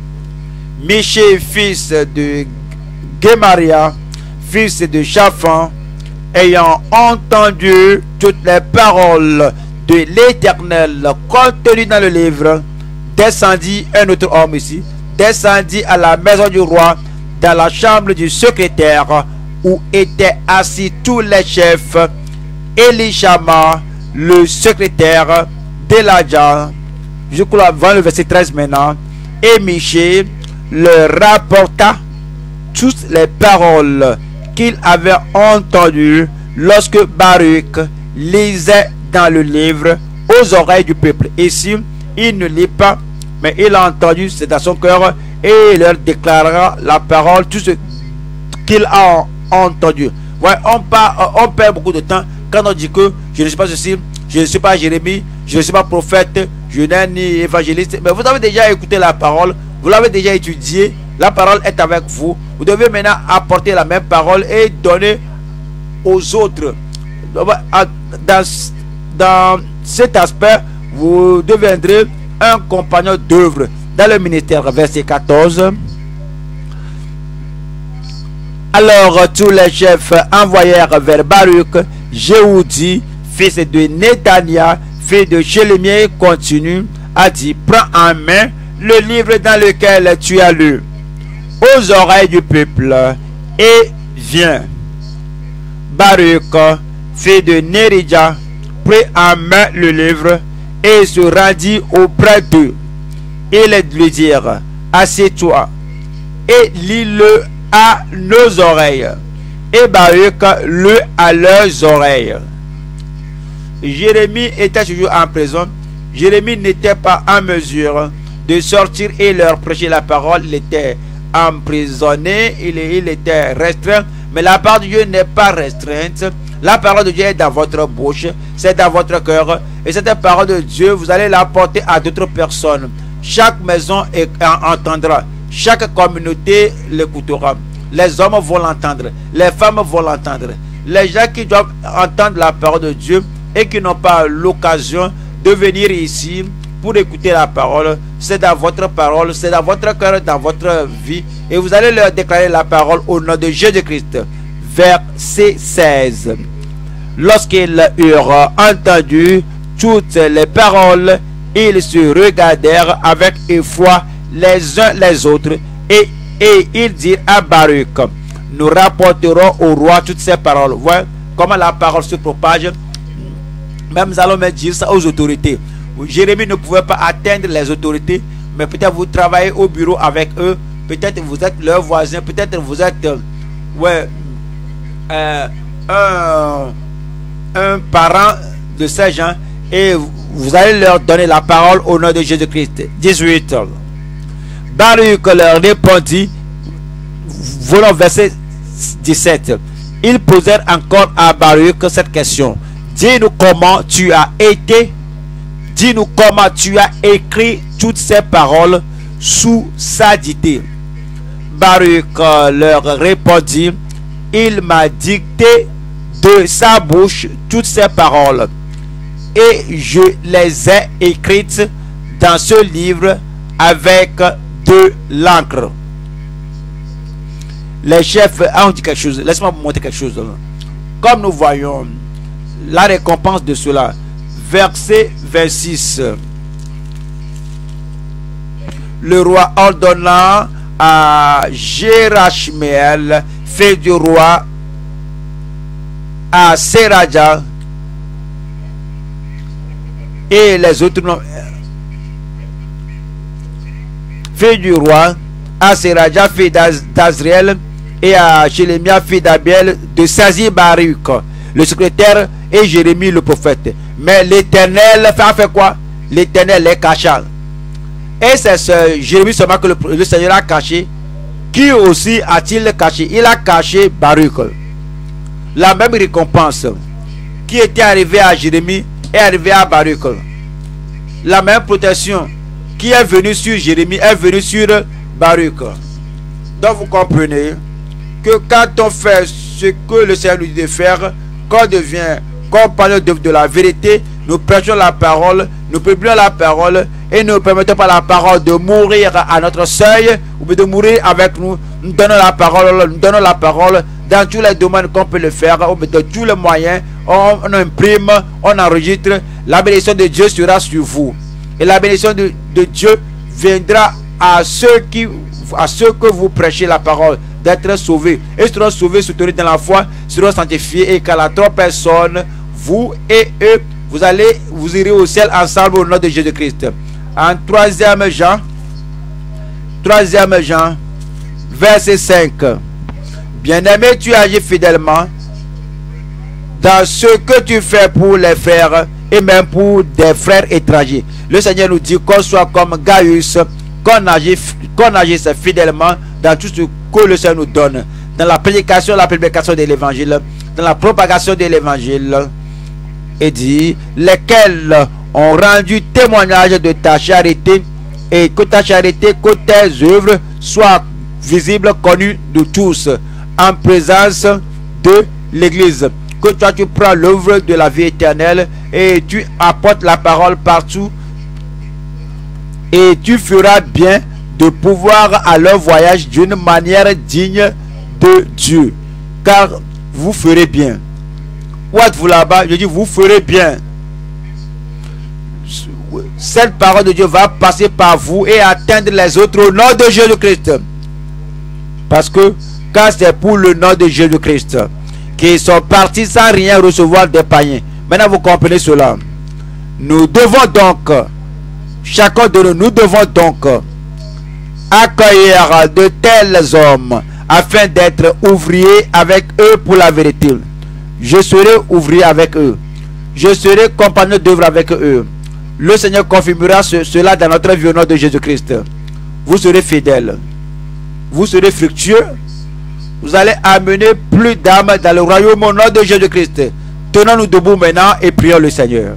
Miché, fils de Gemaria, fils de Shaphan, ayant entendu toutes les paroles de l'Éternel contenues dans le livre, descendit, un autre homme ici, descendit à la maison du roi, dans la chambre du secrétaire, où étaient assis tous les chefs, Elishama, le secrétaire, Deladja, je crois avant le verset treize maintenant, et Miché leur rapporta toutes les paroles qu'il avait entendues lorsque Baruch lisait dans le livre aux oreilles du peuple. Ici, il ne lit pas, mais il a entendu, c'est dans son cœur, et il leur déclarera la parole, tout ce qu'il a entendu. Ouais, on, part, on perd beaucoup de temps quand on dit que je ne suis pas ceci, je ne suis pas Jérémie, je ne suis pas prophète, je n'ai ni évangéliste. Mais vous avez déjà écouté la parole, vous l'avez déjà étudié, la parole est avec vous. Vous devez maintenant apporter la même parole et donner aux autres. Dans, dans cet aspect, vous deviendrez un compagnon d'œuvre dans le ministère. Verset quatorze. Alors tous les chefs envoyèrent vers Baruch Jéhoudi, fils de Netania, fils de Chélémie, continue, a dit: prends en main le livre dans lequel tu as lu aux oreilles du peuple et viens. Baruch, fils de Nérija, prit en main le livre et se rendit auprès d'eux. Ils lui dirent: assieds-toi et lis-le à nos oreilles. Et Baruch lut à leurs oreilles. Jérémie était toujours en prison. Jérémie n'était pas en mesure de sortir et leur prêcher la parole. Il était emprisonné, il, il était restreint. Mais la parole de Dieu n'est pas restreinte. La parole de Dieu est dans votre bouche, c'est dans votre cœur. Et cette parole de Dieu, vous allez la porter à d'autres personnes. Chaque maison entendra. Chaque communauté l'écoutera. Les hommes vont l'entendre. Les femmes vont l'entendre. Les gens qui doivent entendre la parole de Dieu et qui n'ont pas l'occasion de venir ici pour écouter la parole. C'est dans votre parole, c'est dans votre cœur, dans votre vie. Et vous allez leur déclarer la parole au nom de Jésus-Christ. Verset seize. Lorsqu'ils eurent entendu toutes les paroles, ils se regardèrent avec effroi les uns les autres, et, et ils dirent à Baruch: nous rapporterons au roi toutes ces paroles. Voyez comment la parole se propage. Même nous allons même dire ça aux autorités. Jérémie ne pouvait pas atteindre les autorités, mais peut-être vous travaillez au bureau avec eux, peut-être vous êtes leur voisin, peut-être vous êtes euh, ouais, euh, un, un parent de ces gens, et vous allez leur donner la parole au nom de Jésus-Christ. dix-huit. Baruch leur répondit, voilà verset dix-sept. Ils posèrent encore à Baruch cette question: dis-nous comment tu as été, dis-nous comment tu as écrit toutes ces paroles sous sa dictée. Baruch leur répondit: il m'a dicté de sa bouche toutes ces paroles, et je les ai écrites dans ce livre avec de l'encre. Les chefs ont dit quelque chose. Laisse-moi vous montrer quelque chose. Comme nous voyons la récompense de cela. Verset vingt-six. Le roi ordonna à Jérachméel, fils du roi, à Séraja et les autres fils du roi, à Séraja, fils d'Azriel, et à Jérémia, fils d'Abiel, de saisir Baruch, le secrétaire, et Jérémie, le prophète. Mais l'Éternel a fait quoi? L'Éternel les cacha. Et c'est ce Jérémie seulement que le, le Seigneur a caché. Qui aussi a-t-il caché? Il a caché Baruch. La même récompense qui était arrivée à Jérémie est arrivée à Baruch. La même protection qui est venue sur Jérémie est venue sur Baruch. Donc vous comprenez que quand on fait ce que le Seigneur nous dit de faire, quand on devient compagnon de, de la vérité, nous prêchons la parole, nous publions la parole, et ne permettons pas la parole de mourir à notre seuil, ou de mourir avec nous. Nous donnons la parole, nous donnons la parole dans tous les domaines qu'on peut le faire, de tous les moyens. On, on imprime, on enregistre. La bénédiction de Dieu sera sur vous, et la bénédiction de, de Dieu viendra à ceux qui, à ceux que vous prêchez la parole, d'être sauvés. Et seront sauvés, soutenus dans la foi, seront sanctifiés, et qu'à la trois personnes, vous et eux, vous allez, vous irez au ciel ensemble au nom de Jésus-Christ. En troisième Jean, troisième Jean, verset cinq. Bien-aimé, tu agis fidèlement dans ce que tu fais pour les frères et même pour des frères étrangers. Le Seigneur nous dit qu'on soit comme Gaius, qu'on agisse, qu'on agisse fidèlement dans tout ce que le Seigneur nous donne, dans la prédication, la prédication de l'évangile, dans la propagation de l'évangile, et dit, lesquels ont rendu témoignage de ta charité, et que ta charité, que tes œuvres soient visibles, connues de tous, en présence de l'Église. Que toi tu prends l'œuvre de la vie éternelle et tu apportes la parole partout, et tu feras bien de pouvoir à leur voyage d'une manière digne de Dieu, car vous ferez bien. Où êtes-vous là-bas? Je dis vous ferez bien. Cette parole de Dieu va passer par vous et atteindre les autres au nom de Jésus-Christ. Parce que quand c'est pour le nom de Jésus-Christ qu'ils sont partis sans rien recevoir des païens. Maintenant vous comprenez cela. Nous devons donc, chacun de nous, nous devons donc accueillir de tels hommes afin d'être ouvriers avec eux pour la vérité. Je serai ouvrier avec eux. Je serai compagnon d'œuvre avec eux. Le Seigneur confirmera ce, cela dans notre vie au nom de Jésus-Christ. Vous serez fidèles. Vous serez fructueux. Vous allez amener plus d'âmes dans le royaume au nom de Jésus-Christ. Tenons-nous debout maintenant et prions le Seigneur.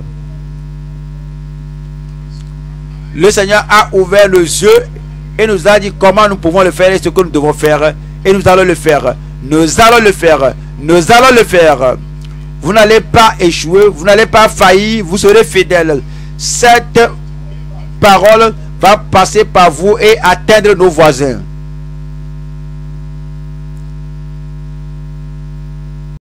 Le Seigneur a ouvert les yeux et nous a dit comment nous pouvons le faire et ce que nous devons faire. Et nous allons le faire. Nous allons le faire. Nous allons le faire. Vous n'allez pas échouer. Vous n'allez pas faillir. Vous serez fidèles. Cette parole va passer par vous et atteindre nos voisins.